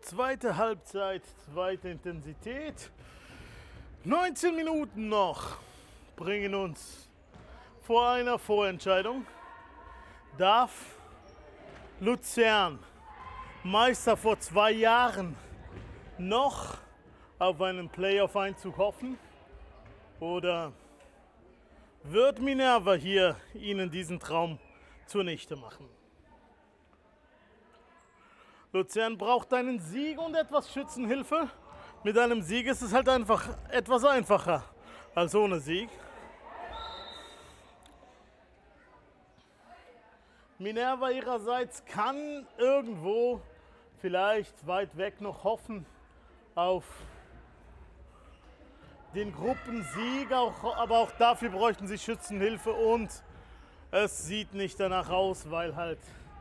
Zweite Halbzeit, zweite Intensität. 19 Minuten noch bringen uns vor einer Vorentscheidung. Darf Luzern, Meister vor 2 Jahren, noch auf einen Playoff-Einzug hoffen? Oder wird Minerva hier ihnen diesen Traum zunichte machen? Luzern braucht einen Sieg und etwas Schützenhilfe. Mit einem Sieg ist es halt einfach etwas einfacher als ohne Sieg. Minerva ihrerseits kann irgendwo vielleicht weit weg noch hoffen auf den Gruppensieg, aber auch dafür bräuchten sie Schützenhilfe und es sieht nicht danach aus, weil halt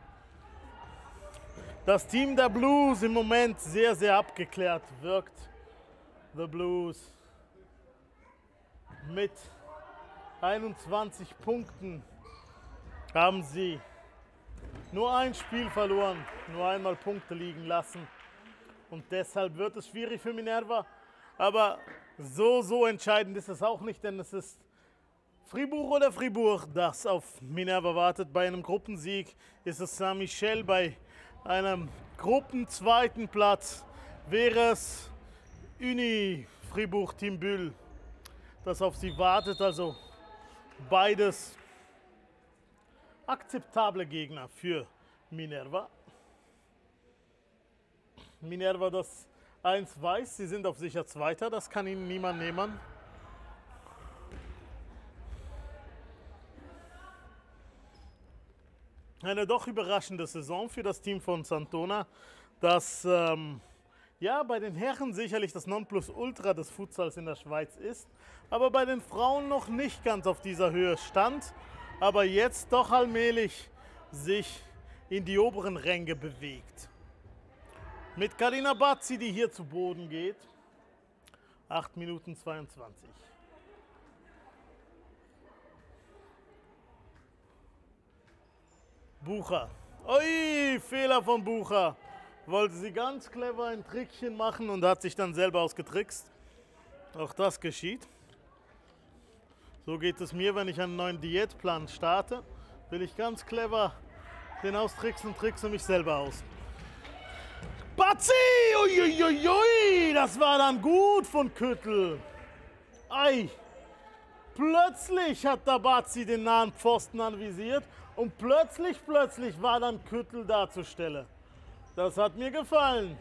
das Team der Blues im Moment sehr, sehr abgeklärt wirkt. The Blues mit 21 Punkten haben sie nur ein Spiel verloren, nur einmal Punkte liegen lassen. Und deshalb wird es schwierig für Minerva. Aber so entscheidend ist es auch nicht, denn es ist Fribourg oder Fribourg, das auf Minerva wartet. Bei einem Gruppensieg ist es Saint-Michel, bei einem Gruppenzweiten Platz wäre es Uni Fribourg Team Bull, das auf sie wartet. Also beides akzeptable Gegner für Minerva. Minerva, das eins weiß, sie sind auf sicher Zweiter, das kann ihnen niemand nehmen. Eine doch überraschende Saison für das Team von Santona, das ja bei den Herren sicherlich das Nonplusultra des Futsals in der Schweiz ist, aber bei den Frauen noch nicht ganz auf dieser Höhe stand, aber jetzt doch allmählich sich in die oberen Ränge bewegt. Mit Karina Bazzi, die hier zu Boden geht. 8 Minuten 22. Bucher. Ui, Fehler von Bucher. Wollte sie ganz clever ein Trickchen machen und hat sich dann selber ausgetrickst. Auch das geschieht. So geht es mir, wenn ich einen neuen Diätplan starte. Will ich ganz clever den austricksen und trickse mich selber aus. Bazzi! Uiuiui! Das war dann gut von Küttel. Ei! Plötzlich hat der Bazzi den nahen Pfosten anvisiert und plötzlich war dann Küttel da zur Stelle. Das hat mir gefallen.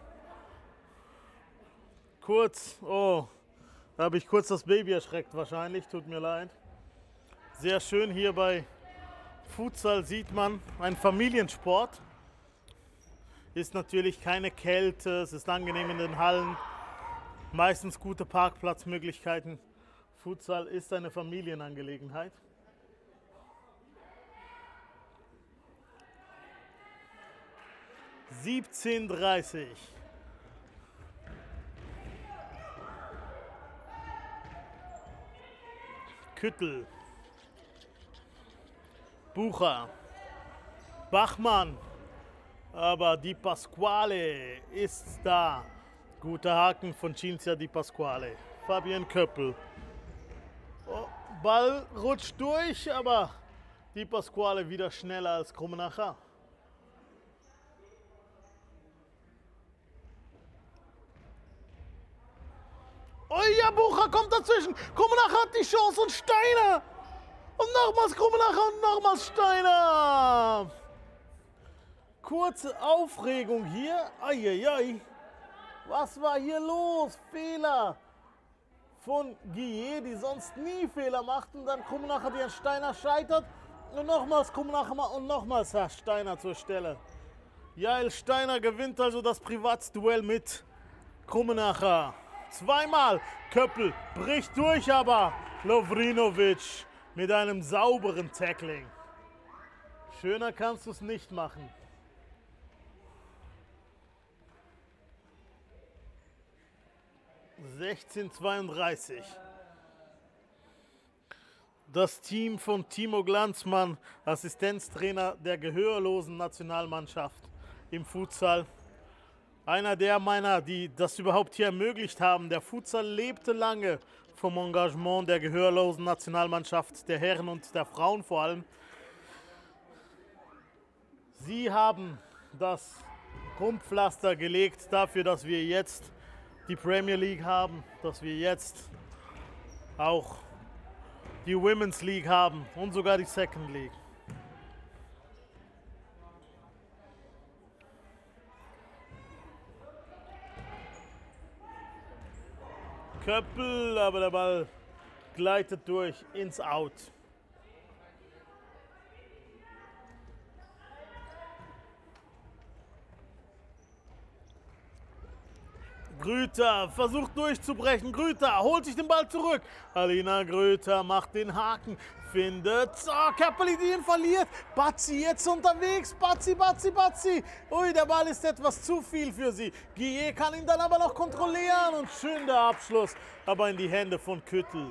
Kurz, oh, da habe ich kurz das Baby erschreckt wahrscheinlich, tut mir leid. Sehr schön hier bei Futsal sieht man, ein Familiensport. Ist natürlich keine Kälte, es ist angenehm in den Hallen, meistens gute Parkplatzmöglichkeiten. Futsal ist eine Familienangelegenheit. (17:30). Küttel. Bucher. Bachmann. Aber Di Pasquale ist da. Guter Haken von Cinzia Di Pasquale. Fabian Köppel. Oh, Ball rutscht durch, aber Di Pasquale wieder schneller als Krummenacher. Oh ja, Bucher kommt dazwischen. Krummenacher hat die Chance und Steiner. Und nochmals Krummenacher und nochmals Steiner. Kurze Aufregung hier. Eieiei. Was war hier los? Fehler von Guillet, die sonst nie Fehler macht. Und dann Krummenacher, die an Steiner scheitert. Und nochmals Krummenacher und nochmals Herr Steiner zur Stelle. Jael Steiner gewinnt also das Privatsduell mit Krummenacher. Zweimal. Köppel bricht durch, aber Lovrinovic mit einem sauberen Tackling. Schöner kannst du es nicht machen. (16:32). Das Team von Timo Glanzmann, Assistenztrainer der gehörlosen Nationalmannschaft im Futsal, Einer der meiner, die das überhaupt hier ermöglicht haben. Der Futsal lebte lange vom Engagement der gehörlosen Nationalmannschaft, der Herren und der Frauen vor allem. Sie haben das Grundpflaster gelegt dafür, dass wir jetzt die Premier League haben, dass wir jetzt auch die Women's League haben und sogar die Second League. Köppel, aber der Ball gleitet durch ins Out. Grüter versucht durchzubrechen. Grüter holt sich den Ball zurück. Alina Grüter macht den Haken. Findet. Oh, Köppeli, die ihn verliert. Batzi jetzt unterwegs. Batzi, Batzi, Batzi. Ui, der Ball ist etwas zu viel für sie. Guillet kann ihn dann aber noch kontrollieren. Und schön der Abschluss. Aber in die Hände von Küttel.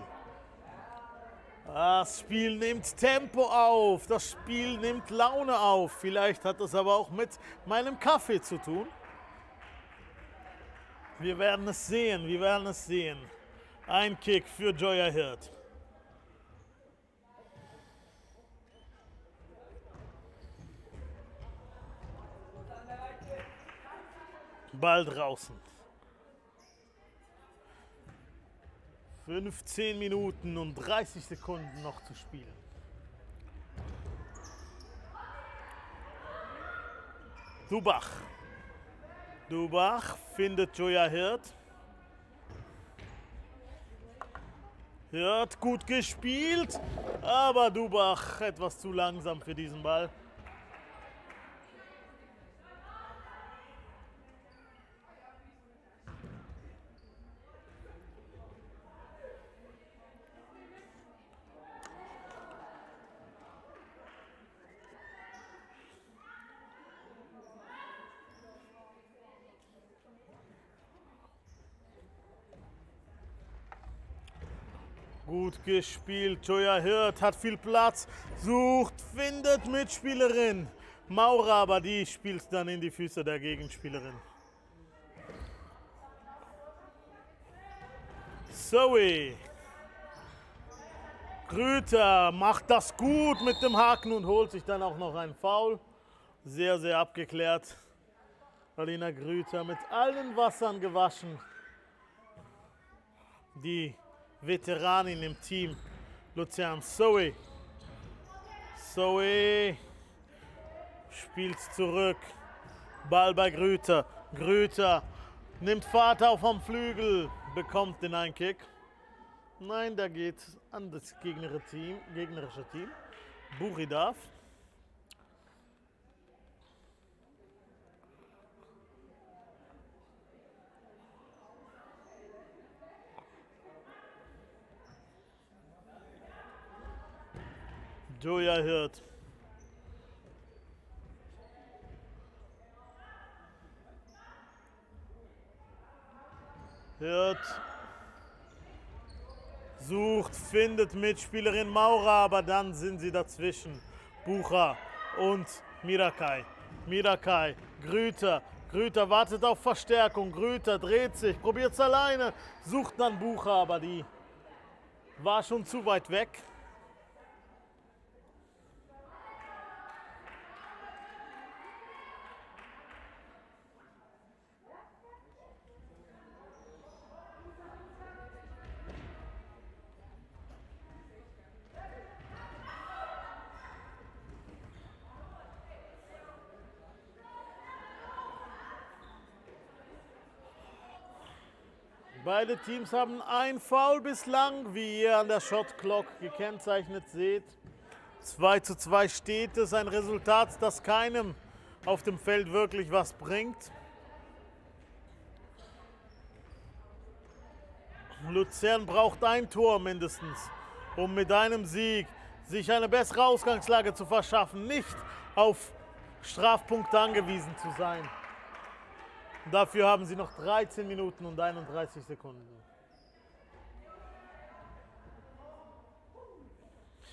Das Spiel nimmt Tempo auf. Das Spiel nimmt Laune auf. Vielleicht hat es aber auch mit meinem Kaffee zu tun. Wir werden es sehen, wir werden es sehen. Ein Kick für Joya Hirt. Ball draußen. 15 Minuten und 30 Sekunden noch zu spielen. Dubach. Dubach findet Joya Hirt. Hirt gut gespielt, aber Dubach etwas zu langsam für diesen Ball. Gut gespielt, Joya Hirt hat viel Platz, sucht, findet Mitspielerin. Maurer, aber die spielt dann in die Füße der Gegenspielerin. Zoe. Grüter macht das gut mit dem Haken und holt sich dann auch noch einen Foul. Sehr, sehr abgeklärt. Alina Grüter mit allen Wassern gewaschen. Die Veteranin im Team Luzern. Zoe. Zoe spielt zurück. Ball bei Grüter. Grüter nimmt Fahrt auf am Flügel, bekommt den Einkick. Nein, der geht an das gegnerische Team. Buridov. Joya Hirt. Hirt sucht, findet Mitspielerin Maurer, aber dann sind sie dazwischen. Bucher und Mirakai. Mirakai, Grüter. Grüter wartet auf Verstärkung. Grüter dreht sich, probiert es alleine, sucht dann Bucher, aber die war schon zu weit weg. Beide Teams haben ein Foul bislang, wie ihr an der Shot Clock gekennzeichnet seht. 2:2 steht es, ein Resultat, das keinem auf dem Feld wirklich was bringt. Luzern braucht ein Tor mindestens, um mit einem Sieg sich eine bessere Ausgangslage zu verschaffen, nicht auf Strafpunkte angewiesen zu sein. Dafür haben sie noch 13 Minuten und 31 Sekunden.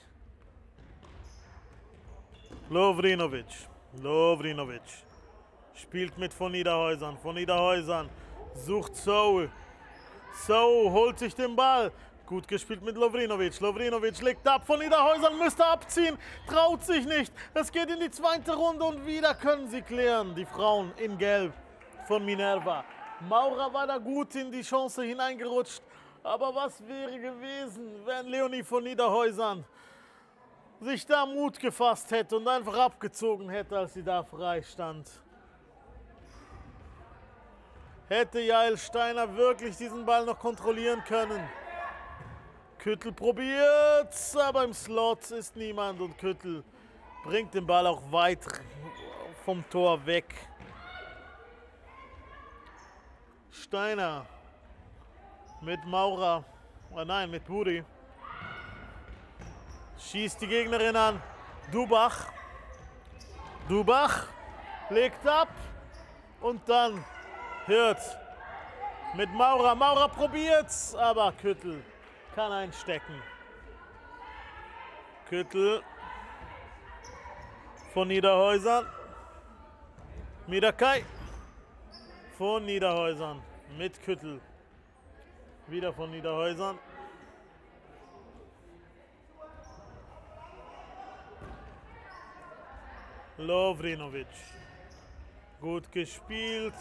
Lovrinovic. Lovrinovic Spielt mit von Niederhäusern. Von Niederhäusern sucht Soul. Soul holt sich den Ball. Gut gespielt mit Lovrinovic. Lovrinovic legt ab. Von Niederhäusern müsste abziehen. Traut sich nicht. Es geht in die zweite Runde und wieder können sie klären. Die Frauen in Gelb von Minerva. Maurer war da gut in die Chance hineingerutscht. Aber was wäre gewesen, wenn Leonie von Niederhäusern sich da Mut gefasst hätte und einfach abgezogen hätte, als sie da frei stand? Hätte Jael Steiner wirklich diesen Ball noch kontrollieren können? Küttel probiert's, aber im Slot ist niemand und Küttel bringt den Ball auch weit vom Tor weg. Steiner mit Maurer, nein, mit Buri. Schießt die Gegnerin an. Dubach. Dubach legt ab und dann Hirt mit Maurer. Maurer probiert's, aber Küttel kann einstecken. Küttel von Niederhäusern. Midakai von Niederhäusern mit Küttel. Wieder von Niederhäusern. Lovrinovic. Gut gespielt.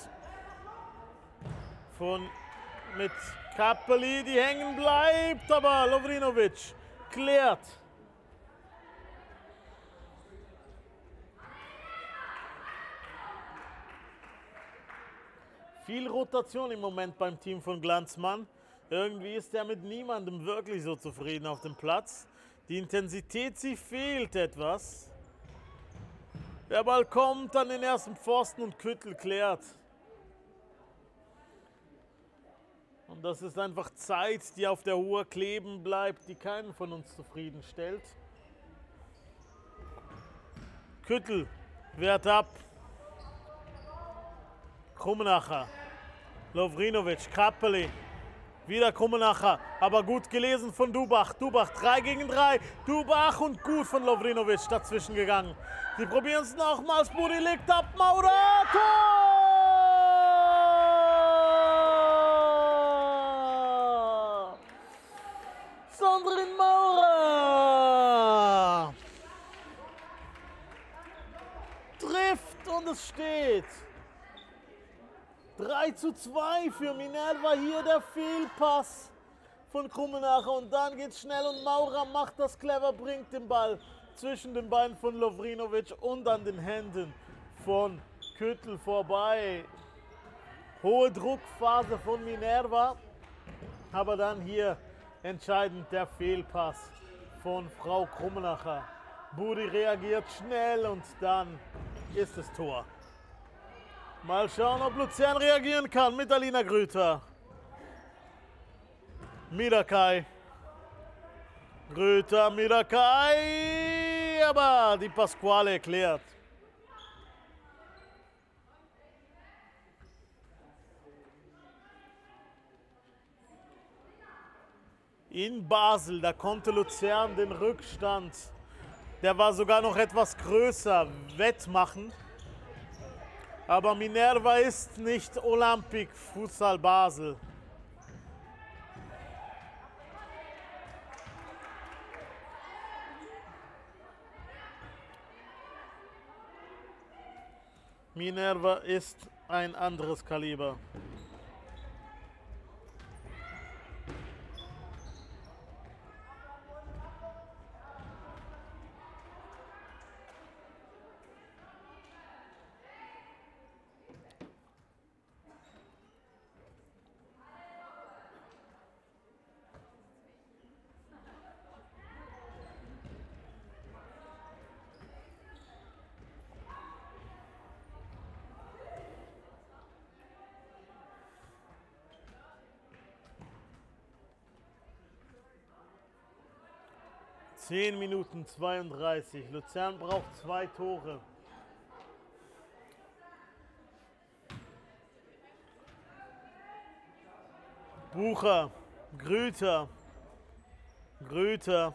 Mit Kappeli, die hängen bleibt, aber Lovrinovic klärt. Viel Rotation im Moment beim Team von Glanzmann. Irgendwie ist er mit niemandem wirklich so zufrieden auf dem Platz. Die Intensität, sie fehlt etwas. Der Ball kommt an den ersten Pfosten und Küttel klärt. Und das ist einfach Zeit, die auf der Uhr kleben bleibt, die keinen von uns zufriedenstellt. Küttel wehrt ab. Krummenacher. Lovrinovic, Kappeli. Wieder Krummenacher, aber gut gelesen von Dubach. Dubach 3 gegen 3. Dubach und gut von Lovrinovic dazwischen gegangen. Sie probieren es nochmals. Budi legt ab. Maurer. Tor! Sandrine Maurer trifft und es steht 3:2 für Minerva. Hier der Fehlpass von Krummenacher und dann geht's schnell und Maurer macht das clever, bringt den Ball zwischen den Beinen von Lovrinovic und an den Händen von Küttel vorbei. Hohe Druckphase von Minerva, aber dann hier entscheidend der Fehlpass von Frau Krummenacher. Budi reagiert schnell und dann ist es Tor. Mal schauen, ob Luzern reagieren kann mit Alina Grüter. Midakai. Grüter, Midakai. Aber die Pasquale erklärt. In Basel, da konnte Luzern den Rückstand, der war sogar noch etwas größer, wettmachen. Aber Minerva ist nicht Olympique Futsal Basel. Minerva ist ein anderes Kaliber. Minuten 32. Luzern braucht 2 Tore. Bucher, Grüter, Grüter.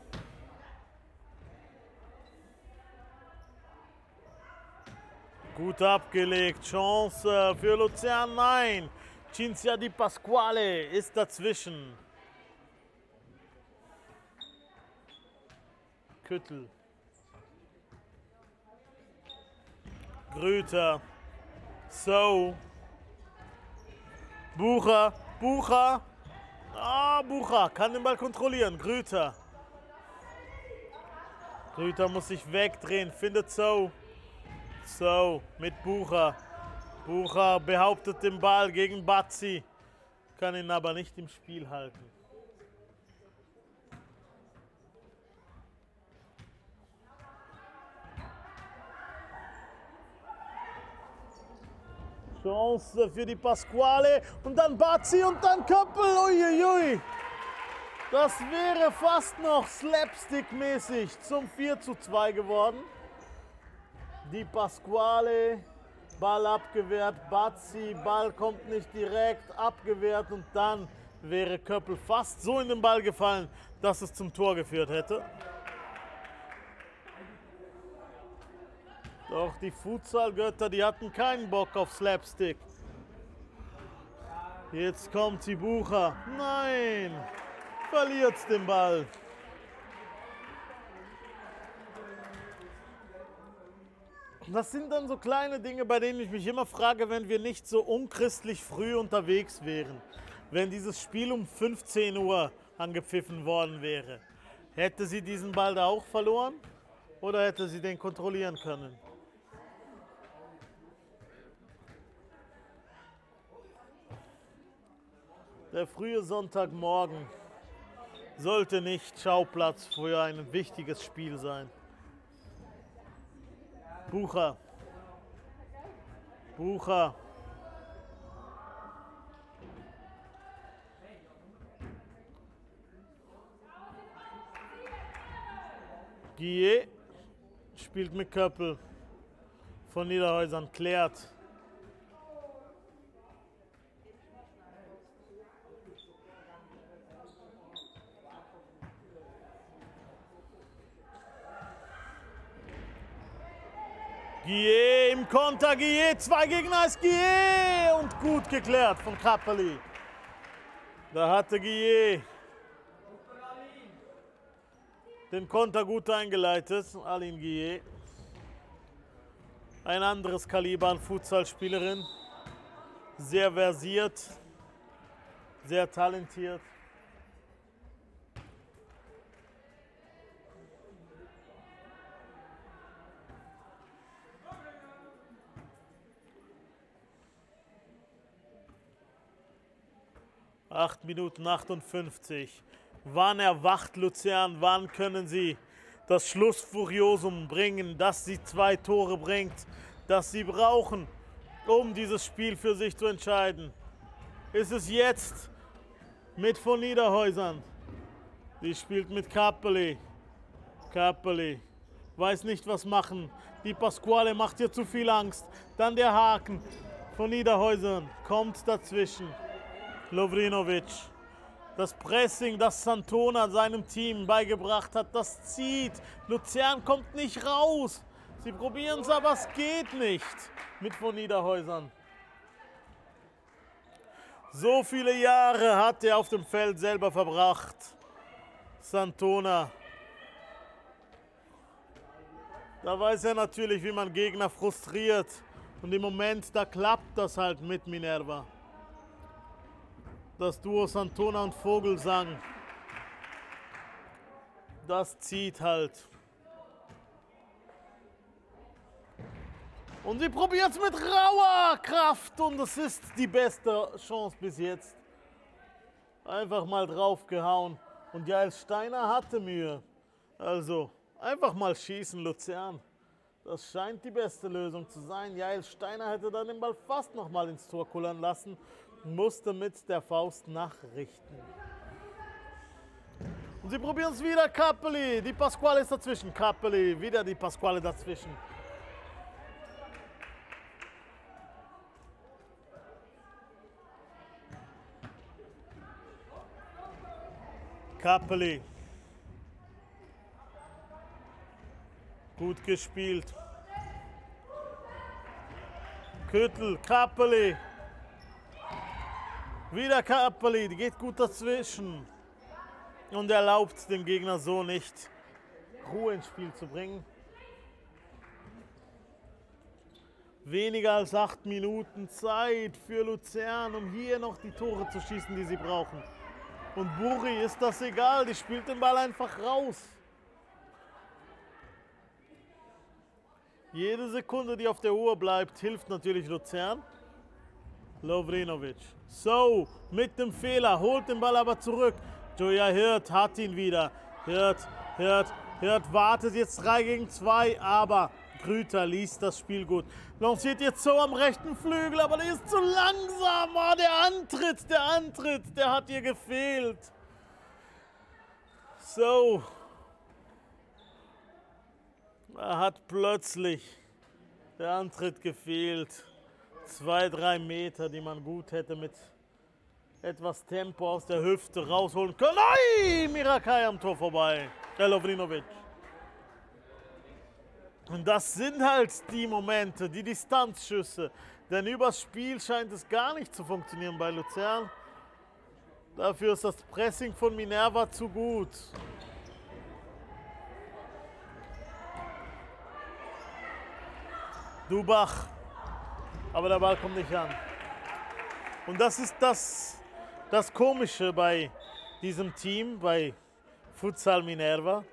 Gut abgelegt. Chance für Luzern. Nein. Cinzia Di Pasquale ist dazwischen. Küttel. Grüter. So. Bucher. Bucher. Ah, Bucher kann den Ball kontrollieren. Grüter. Grüter muss sich wegdrehen. Findet So. So. Mit Bucher. Bucher behauptet den Ball gegen Bazzi. Kann ihn aber nicht im Spiel halten. Chance für die Pasquale und dann Bazzi und dann Köppel. Uiuiui. Das wäre fast noch slapstick-mäßig zum 4:2 geworden. Die Pasquale, Ball abgewehrt, Bazzi, Ball kommt nicht direkt, abgewehrt und dann wäre Köppel fast so in den Ball gefallen, dass es zum Tor geführt hätte. Doch die Futsal-Götter, die hatten keinen Bock auf Slapstick. Jetzt kommt die Bucher. Nein, verliert den Ball. Das sind dann so kleine Dinge, bei denen ich mich immer frage, wenn wir nicht so unchristlich früh unterwegs wären. Wenn dieses Spiel um 15 Uhr angepfiffen worden wäre. Hätte sie diesen Ball da auch verloren oder hätte sie den kontrollieren können? Der frühe Sonntagmorgen sollte nicht Schauplatz für ein wichtiges Spiel sein. Bucher. Bucher. Guillet spielt mit Köppel. Von Niederhäusern klärt. Guillet im Konter, Guillet, 2 gegen 1, Guillet und gut geklärt von Kappeli. Da hatte Guillet den Konter gut eingeleitet, Aline Guillet. Ein anderes Kaliber an Futsalspielerin, sehr versiert, sehr talentiert. Acht Minuten 58. Wann erwacht Luzern? Wann können sie das Schlussfuriosum bringen, dass sie 2 Tore bringt, das sie brauchen, um dieses Spiel für sich zu entscheiden? Ist es jetzt mit von Niederhäusern? Die spielt mit Kappeli. Kappeli weiß nicht, was machen. Die Pasquale macht ihr zu viel Angst. Dann der Haken von Niederhäusern kommt dazwischen. Lovrinovic. Das Pressing, das Santona seinem Team beigebracht hat, das zieht. Luzern kommt nicht raus. Sie probieren es, aber es geht nicht mit von Niederhäusern. So viele Jahre hat er auf dem Feld selber verbracht. Santona. Da weiß er natürlich, wie man Gegner frustriert. Und im Moment, da klappt das halt mit Minerva. Das Duo Santona und Vogelsang, das zieht halt. Und sie probiert es mit rauer Kraft und es ist die beste Chance bis jetzt. Einfach mal draufgehauen und Jael Steiner hatte Mühe. Also einfach mal schießen, Luzern. Das scheint die beste Lösung zu sein. Jael Steiner hätte dann den Ball fast noch mal ins Tor kullern lassen. Musste mit der Faust nachrichten. Und sie probieren es wieder, Kappeli. Die Pasquale ist dazwischen. Kappeli, wieder die Pasquale dazwischen. Kappeli. Gut gespielt. Köttel, Kappeli. Wieder Kappeli, die geht gut dazwischen. Und erlaubt dem Gegner so nicht, Ruhe ins Spiel zu bringen. Weniger als 8 Minuten Zeit für Luzern, um hier noch die Tore zu schießen, die sie brauchen. Und Buri ist das egal, die spielt den Ball einfach raus. Jede Sekunde, die auf der Uhr bleibt, hilft natürlich Luzern. Lovrinovic. So, mit dem Fehler, holt den Ball aber zurück. Joja Hirt hat ihn wieder. Hirt wartet jetzt 3 gegen 2, aber Grüter liest das Spiel gut. Lanciert jetzt so am rechten Flügel, aber der ist zu langsam. Oh, der Antritt, der hat ihr gefehlt. So. Er hat plötzlich der Antritt gefehlt. 2, 3 Meter, die man gut hätte mit etwas Tempo aus der Hüfte rausholen können. Nein, Mirakai am Tor vorbei. Lovrinovic. Und das sind halt die Momente, die Distanzschüsse. Denn übers Spiel scheint es gar nicht zu funktionieren bei Luzern. Dafür ist das Pressing von Minerva zu gut. Dubach. Aber der Ball kommt nicht an. Und das ist das Komische bei diesem Team, bei Futsal Minerva.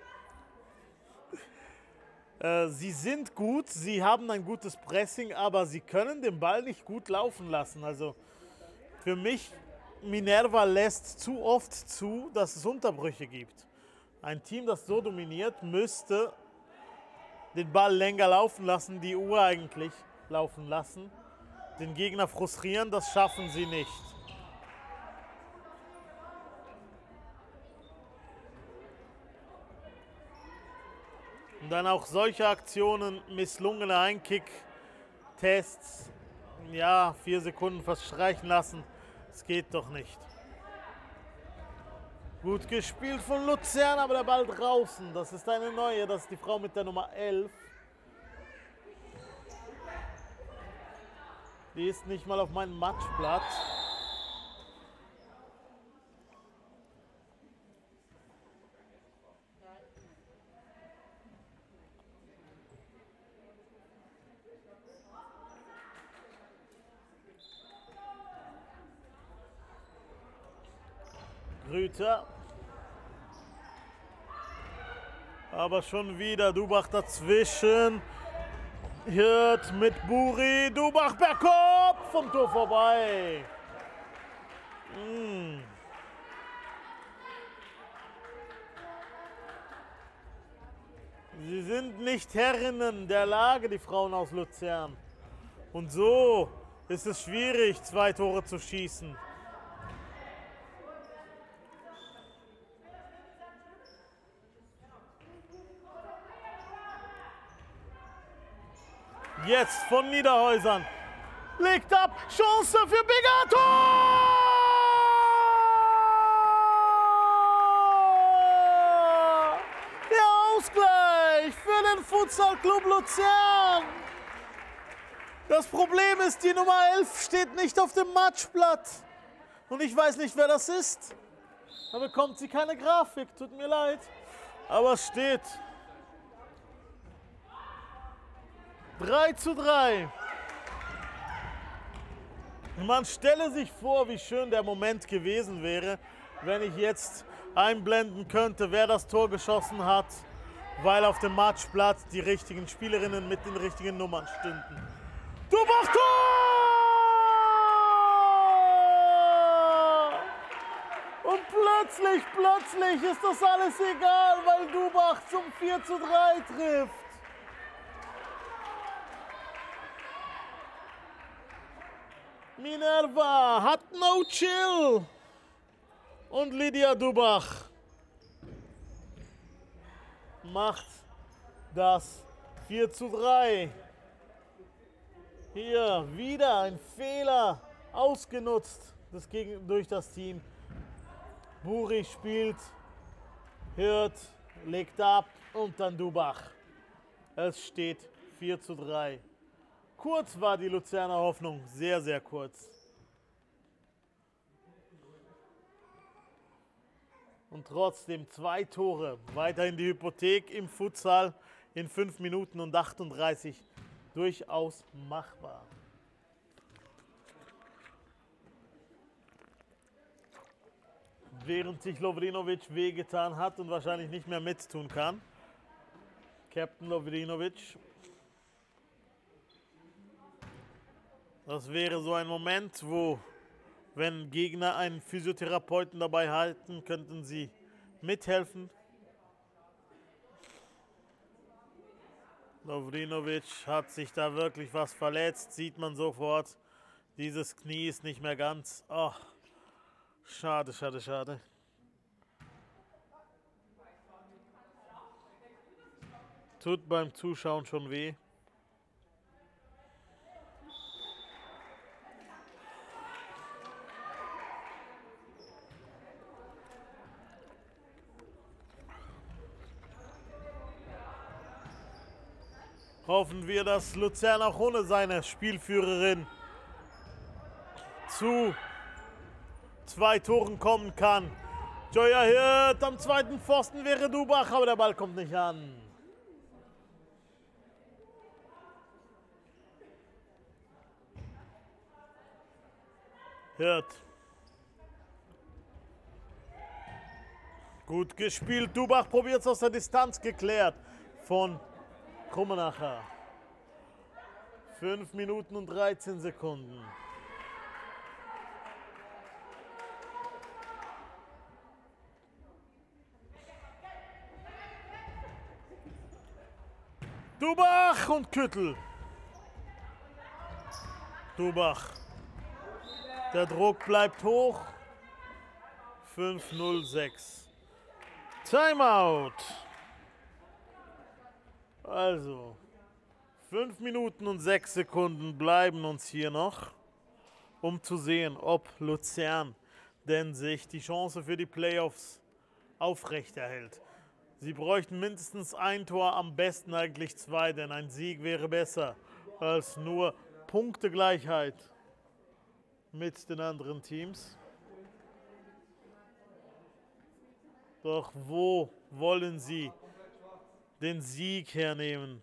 Sie sind gut, sie haben ein gutes Pressing, aber sie können den Ball nicht gut laufen lassen. Also für mich, Minerva lässt zu oft zu, dass es Unterbrüche gibt. Ein Team, das so dominiert, müsste den Ball länger laufen lassen, die Uhr eigentlich laufen lassen. Den Gegner frustrieren, das schaffen sie nicht. Und dann auch solche Aktionen, misslungene Einkick-Tests, ja, 4 Sekunden verstreichen lassen, das geht doch nicht. Gut gespielt von Luzern, aber der Ball draußen, das ist eine neue, das ist die Frau mit der Nummer 11. Die ist nicht mal auf meinem Matchblatt. Grüter. Aber schon wieder Dubach dazwischen. Hirt mit Buri. Dubach per Kopf vom Tor vorbei. Sie sind nicht Herrinnen der Lage, die Frauen aus Luzern. Und so ist es schwierig, 2 Tore zu schießen. Jetzt von Niederhäusern. Legt ab. Chance für Bigato. Der Ausgleich für den Futsal Club Luzern. Das Problem ist, die Nummer 11 steht nicht auf dem Matchblatt. Und ich weiß nicht, wer das ist. Da bekommt sie keine Grafik. Tut mir leid. Aber es steht 3:3. Man stelle sich vor, wie schön der Moment gewesen wäre, wenn ich jetzt einblenden könnte, wer das Tor geschossen hat, weil auf dem Matchblatt die richtigen Spielerinnen mit den richtigen Nummern stünden. Dubach Tor! Und plötzlich ist das alles egal, weil Dubach zum 4:3 trifft. Minerva hat no chill. Und Lydia Dubach macht das 4:3. Hier wieder ein Fehler ausgenutzt durch das Team. Buri spielt, Hirt legt ab und dann Dubach. Es steht 4:3. Kurz war die Luzerner Hoffnung, sehr, sehr kurz. Und trotzdem 2 Tore, weiterhin die Hypothek im Futsal in 5 Minuten und 38, durchaus machbar. Während sich Lovrinovic wehgetan hat und wahrscheinlich nicht mehr mittun kann. Captain Lovrinovic. Das wäre so ein Moment, wo, wenn Gegner einen Physiotherapeuten dabei halten, könnten sie mithelfen. Lovrinovic hat sich da wirklich was verletzt, sieht man sofort. Dieses Knie ist nicht mehr ganz. Oh, schade, schade, schade. Tut beim Zuschauen schon weh. Hoffen wir, dass Luzern auch ohne seine Spielführerin zu 2 Toren kommen kann. Joya Hirt am zweiten Pfosten wäre Dubach, aber der Ball kommt nicht an. Hirt. Gut gespielt. Dubach probiert es aus der Distanz, geklärt von Krummenacher. 5 Minuten und 13 Sekunden. Dubach und Küttel. Dubach. Der Druck bleibt hoch. 5:06. Timeout. Also, 5 Minuten und 6 Sekunden bleiben uns hier noch, um zu sehen, ob Luzern denn sich die Chance für die Playoffs aufrechterhält. Sie bräuchten mindestens 1 Tor, am besten eigentlich 2, denn ein Sieg wäre besser als nur Punktegleichheit mit den anderen Teams. Doch wo wollen sie den Sieg hernehmen?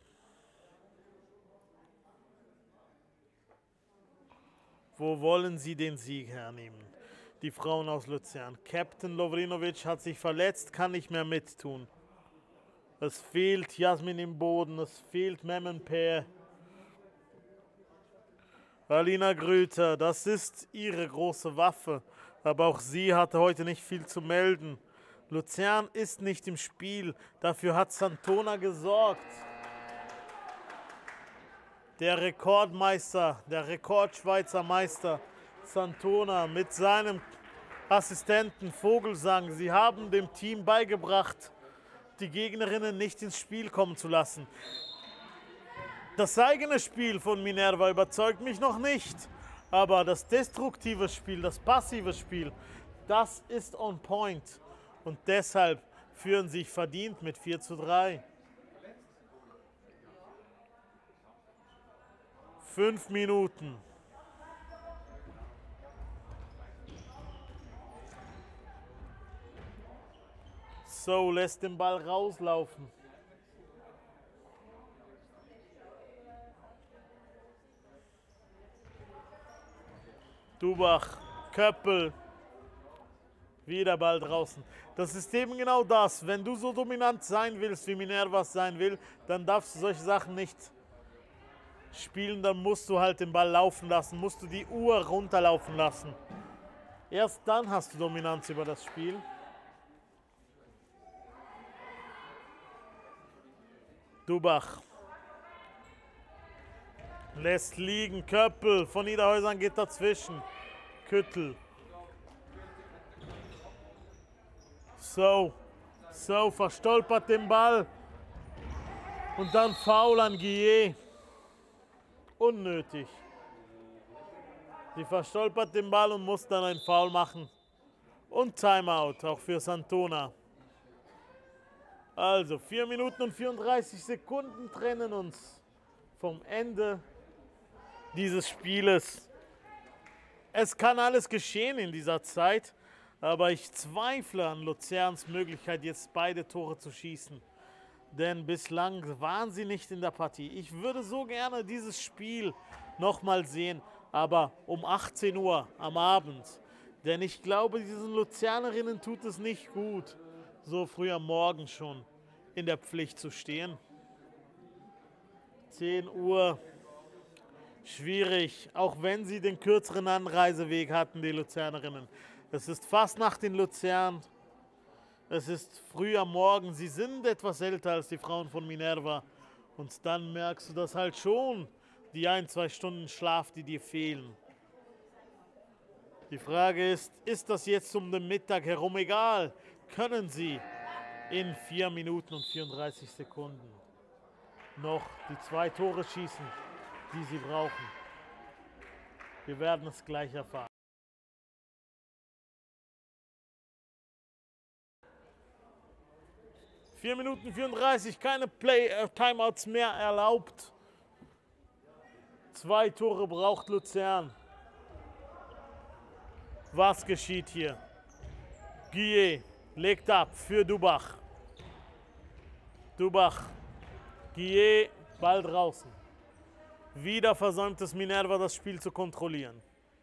Wo wollen sie den Sieg hernehmen? Die Frauen aus Luzern. Captain Lovrinovic hat sich verletzt, kann nicht mehr mittun. Es fehlt Jasmin im Boden, es fehlt Memmenpeer. Alina Grüter, das ist ihre große Waffe. Aber auch sie hatte heute nicht viel zu melden. Luzern ist nicht im Spiel, dafür hat Santona gesorgt. Der Rekordmeister, der Rekordschweizer Meister Santona mit seinem Assistenten Vogelsang. Sie haben dem Team beigebracht, die Gegnerinnen nicht ins Spiel kommen zu lassen. Das eigene Spiel von Minerva überzeugt mich noch nicht, aber das destruktive Spiel, das passive Spiel, das ist on point. Und deshalb führen sie verdient mit 4:3. 5 Minuten. So, lässt den Ball rauslaufen. Dubach, Köppel. Wieder Ball draußen. Das ist eben genau das. Wenn du so dominant sein willst, wie Minerva sein will, dann darfst du solche Sachen nicht spielen. Dann musst du halt den Ball laufen lassen, musst du die Uhr runterlaufen lassen. Erst dann hast du Dominanz über das Spiel. Dubach. Lässt liegen. Köppel von Niederhäusern geht dazwischen. Küttel. So, verstolpert den Ball und dann Foul an Guillet. Unnötig. Sie verstolpert den Ball und muss dann ein Foul machen. Und Timeout, auch für Santona. Also 4 Minuten und 34 Sekunden trennen uns vom Ende dieses Spieles. Es kann alles geschehen in dieser Zeit, aber ich zweifle an Luzerns Möglichkeit, jetzt beide Tore zu schießen. Denn bislang waren sie nicht in der Partie. Ich würde so gerne dieses Spiel nochmal sehen, aber um 18 Uhr am Abend. Denn ich glaube, diesen Luzernerinnen tut es nicht gut, so früh am Morgen schon in der Pflicht zu stehen. 10 Uhr, schwierig, auch wenn sie den kürzeren Anreiseweg hatten, die Luzernerinnen. Es ist Fastnacht in Luzern. Es ist früh am Morgen, sie sind etwas älter als die Frauen von Minerva. Und dann merkst du das halt schon, die 1-2 Stunden Schlaf, die dir fehlen. Die Frage ist das jetzt um den Mittag herum egal? Können sie in 4 Minuten und 34 Sekunden noch die 2 Tore schießen, die sie brauchen? Wir werden es gleich erfahren. 4 Minuten 34, keine Timeouts mehr erlaubt. 2 Tore braucht Luzern. Was geschieht hier? Guillet legt ab für Dubach. Dubach, Guillet, Ball draußen. Wieder versäumt es Minerva, das Spiel zu kontrollieren.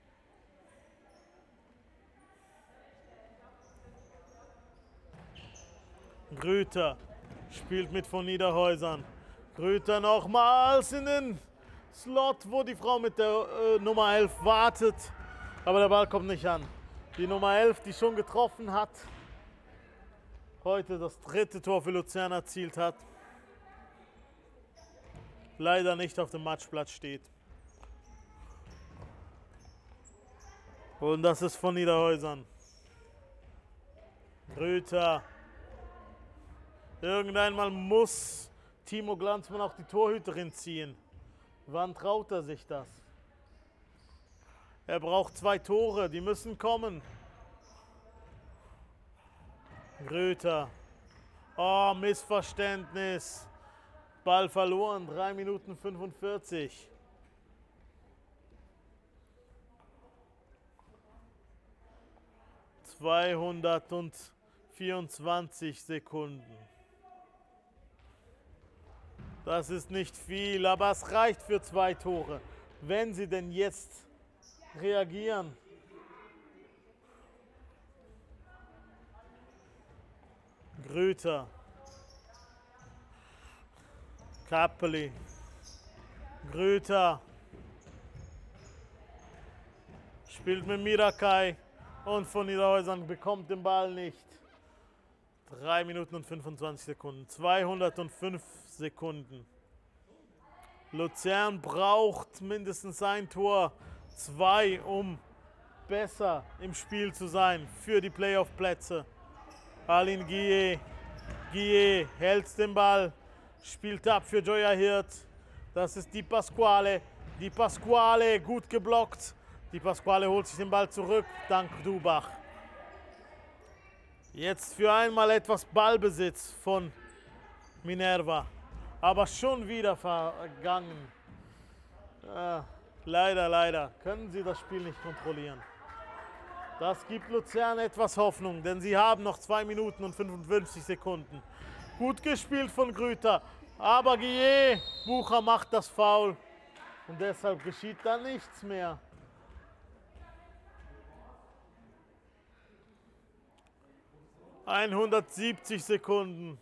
Grüter spielt mit von Niederhäusern. Grüter nochmals in den Slot, wo die Frau mit der Nummer 11 wartet. Aber der Ball kommt nicht an. Die Nummer 11, die schon getroffen hat, heute das 3. Tor für Luzern erzielt hat, leider nicht auf dem Matchplatz steht. Und das ist von Niederhäusern. Grüter. Irgendeinmal muss Timo Glanzmann auch die Torhüterin ziehen. Wann traut er sich das? Er braucht 2 Tore, die müssen kommen. Grüter. Oh, Missverständnis. Ball verloren, 3 Minuten 45. ...224 Sekunden. Das ist nicht viel, aber es reicht für 2 Tore. Wenn sie denn jetzt reagieren. Grüter. Kappeli. Grüter. Spielt mit Mirakai. Und von Niederhäusern bekommt den Ball nicht. 3 Minuten und 25 Sekunden. 205 Sekunden. Luzern braucht mindestens ein Tor. 2, um besser im Spiel zu sein für die Playoff-Plätze. Aline Guillet. Guillet hält den Ball. Spielt ab für Joya Hirt. Das ist Di Pasquale. Di Pasquale gut geblockt. Di Pasquale holt sich den Ball zurück, dank Dubach. Jetzt für einmal etwas Ballbesitz von Minerva. Aber schon wieder vergangen. Leider können sie das Spiel nicht kontrollieren. Das gibt Luzern etwas Hoffnung, denn sie haben noch 2 Minuten und 55 Sekunden. Gut gespielt von Grüter, aber Guillet, Bucher macht das Foul. Und deshalb geschieht da nichts mehr. ...170 Sekunden.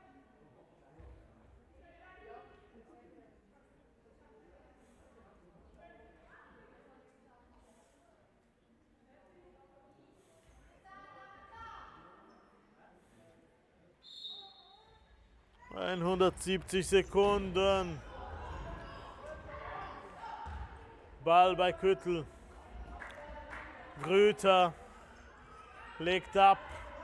Sekunden. Ball bei Küttl. Grüter legt ab.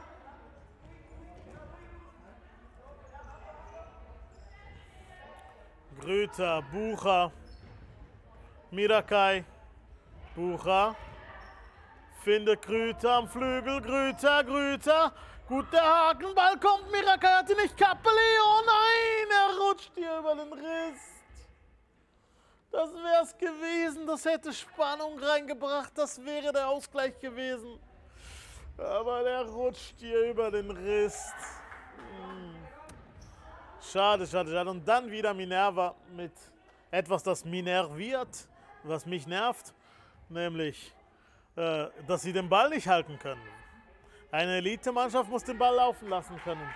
Grüter, Bucher, Mirakai, Bucher, findet Grüter am Flügel, Grüter, gut der Haken, Ball kommt, Mirakai hat ihn nicht, Kappeli, oh nein, er rutscht hier über den Riss. Das wäre es gewesen. Das hätte Spannung reingebracht. Das wäre der Ausgleich gewesen. Aber der rutscht hier über den Rist. Schade, schade, schade. Und dann wieder Minerva mit etwas, das mich nerviert, was mich nervt. Nämlich, dass sie den Ball nicht halten können. Eine Elite-Mannschaft muss den Ball laufen lassen können.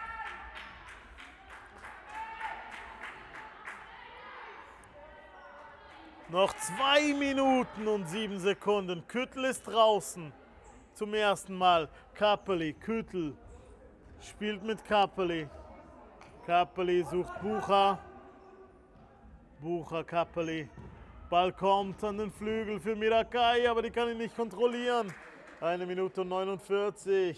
Noch 2 Minuten und 7 Sekunden. Küttel ist draußen. Zum ersten Mal. Kappeli, Küttel spielt mit Kappeli. Kappeli sucht Bucher. Bucher, Kappeli. Ball kommt an den Flügel für Mirakai, aber die kann ihn nicht kontrollieren. 1 Minute und 49.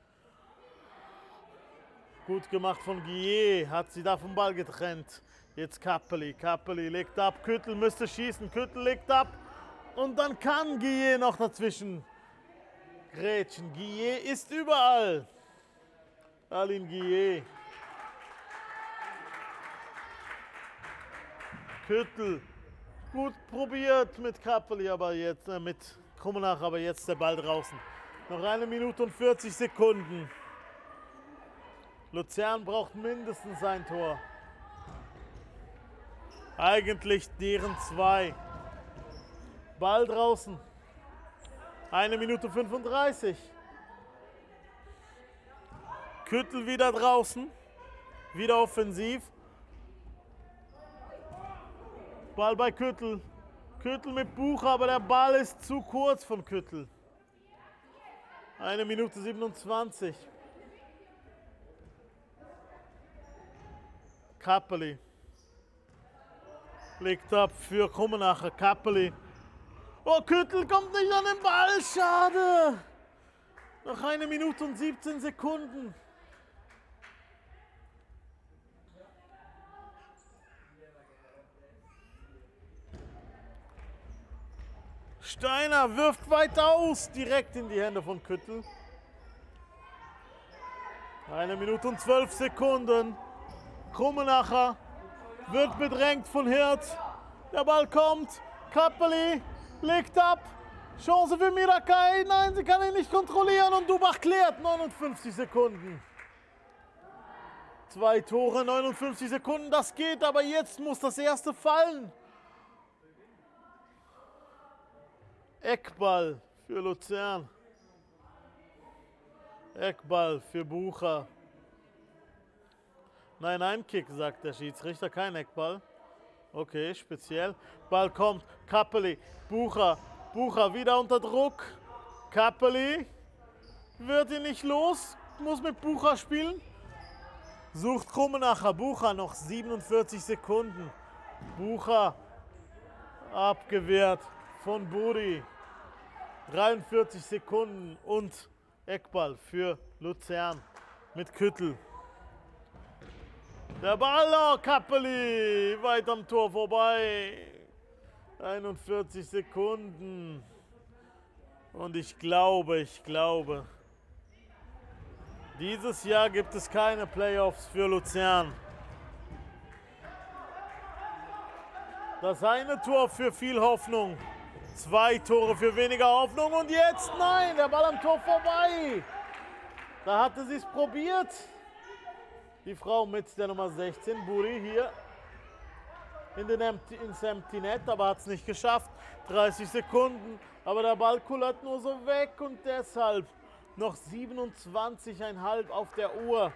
Gut gemacht von Guillet. Hat sie da vom Ball getrennt. Jetzt Kappeli. Kappeli legt ab. Küttel müsste schießen. Küttel legt ab. Und dann kann Guillet noch dazwischen grätschen. Guillet ist überall. Aline Guillet. Küttel. Gut probiert mit Kappeli, aber jetzt mit Krummenach, aber jetzt der Ball draußen. Noch 1 Minute und 40 Sekunden. Luzern braucht mindestens ein Tor. Eigentlich deren 2. Ball draußen. 1 Minute 35. Küttel wieder draußen. Wieder offensiv. Ball bei Küttel. Küttel mit Bucher, aber der Ball ist zu kurz von Küttel. 1 Minute 27. Kappeli. Legt ab für Krummenacher. Kappeli. Oh, Küttel kommt nicht an den Ball. Schade. Noch 1 Minute und 17 Sekunden. Steiner wirft weit aus. Direkt in die Hände von Küttel. 1 Minute und 12 Sekunden. Krummenacher wird bedrängt von Hirt. Der Ball kommt. Kappeli legt ab. Chance für Mirakai. Nein, sie kann ihn nicht kontrollieren. Und Dubach klärt. 59 Sekunden. 2 Tore, 59 Sekunden. Das geht, aber jetzt muss das erste fallen. Eckball für Luzern. Eckball für Bucher. Nein, ein Kick, sagt der Schiedsrichter, kein Eckball. Okay, speziell. Ball kommt, Kappeli, Bucher, Bucher wieder unter Druck. Kappeli wird ihn nicht los, muss mit Bucher spielen. Sucht Krummenacher, Bucher noch 47 Sekunden. Bucher abgewehrt von Buri. 43 Sekunden und Eckball für Luzern mit Küttel. Der Ball, oh, Kappeli, weit am Tor vorbei. 41 Sekunden. Und ich glaube, dieses Jahr gibt es keine Playoffs für Luzern. Das eine Tor für viel Hoffnung. 2 Tore für weniger Hoffnung. Und jetzt, nein, der Ball am Tor vorbei. Da hatte sie es probiert. Die Frau mit der Nummer 16, Buri, hier ins Empty Net, aber hat es nicht geschafft. 30 Sekunden, aber der Ball kullert nur so weg und deshalb noch 27,5 auf der Uhr.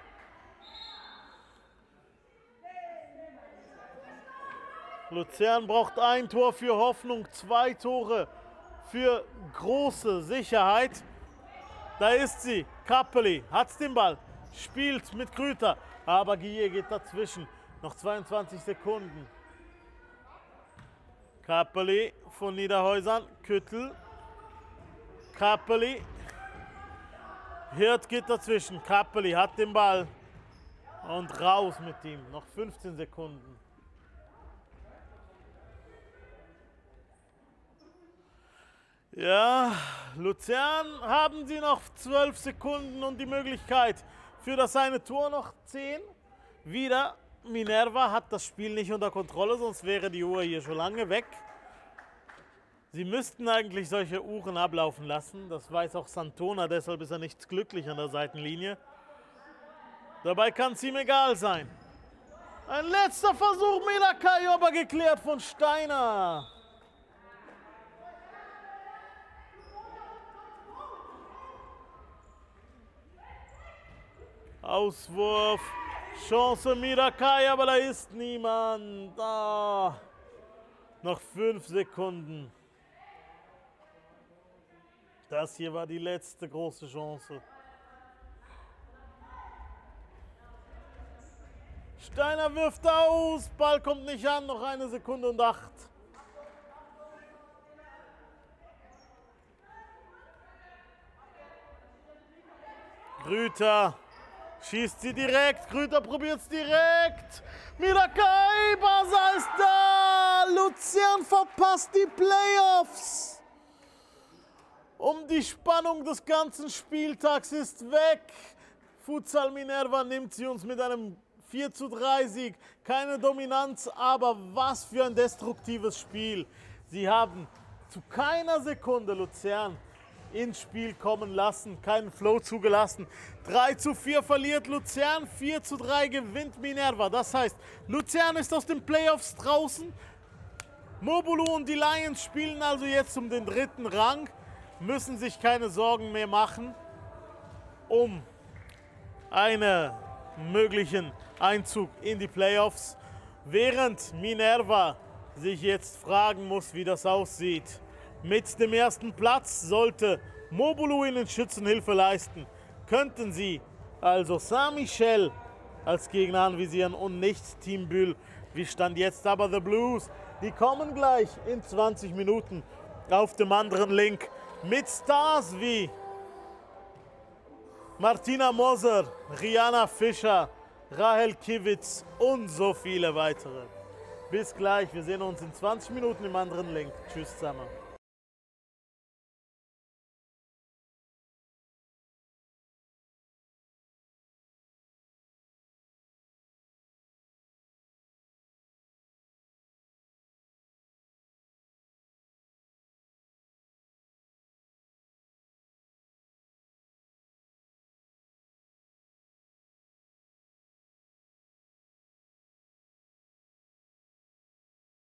Luzern braucht ein Tor für Hoffnung, 2 Tore für große Sicherheit. Da ist sie, Kappeli, hat den Ball, spielt mit Grüter, aber Guillet geht dazwischen. Noch 22 Sekunden. Kappeli von Niederhäusern, Küttel, Kappeli, Hirt geht dazwischen, Kappeli hat den Ball und raus mit ihm. Noch 15 Sekunden. Ja, Luzern haben sie noch 12 Sekunden und die Möglichkeit für das eine Tor noch 10. Wieder Minerva hat das Spiel nicht unter Kontrolle, sonst wäre die Uhr hier schon lange weg. Sie müssten eigentlich solche Uhren ablaufen lassen. Das weiß auch Santona, deshalb ist er nicht glücklich an der Seitenlinie. Dabei kann es ihm egal sein. Ein letzter Versuch, Melakai, aber geklärt von Steiner. Auswurf, Chance Mirakai, aber da ist niemand. Ah, noch 5 Sekunden. Das hier war die letzte große Chance. Steiner wirft aus, Ball kommt nicht an, noch 1 Sekunde und 8. Grüter schießt sie direkt, Grüter probiert es direkt. Mirakai, Basel ist da, Luzern verpasst die Playoffs. Die Spannung des ganzen Spieltags ist weg. Futsal Minerva nimmt sie uns mit einem 4:3 Sieg. Keine Dominanz, aber was für ein destruktives Spiel. Sie haben zu keiner Sekunde Luzern ins Spiel kommen lassen, keinen Flow zugelassen. 3:4 verliert Luzern, 4:3 gewinnt Minerva. Das heißt, Luzern ist aus den Playoffs draußen. Mobulu und die Lions spielen also jetzt um den 3. Rang, müssen sich keine Sorgen mehr machen um einen möglichen Einzug in die Playoffs, während Minerva sich jetzt fragen muss, wie das aussieht. Mit dem 1. Platz sollte Mobulu ihnen Schützenhilfe leisten. Könnten sie also Saint-Michel als Gegner anvisieren und nicht Team Bühl. Wie stand jetzt aber The Blues? Die kommen gleich in 20 Minuten auf dem anderen Link mit Stars wie Martina Moser, Rihanna Fischer, Rahel Kiewitz und so viele weitere. Bis gleich, wir sehen uns in 20 Minuten im anderen Link. Tschüss zusammen.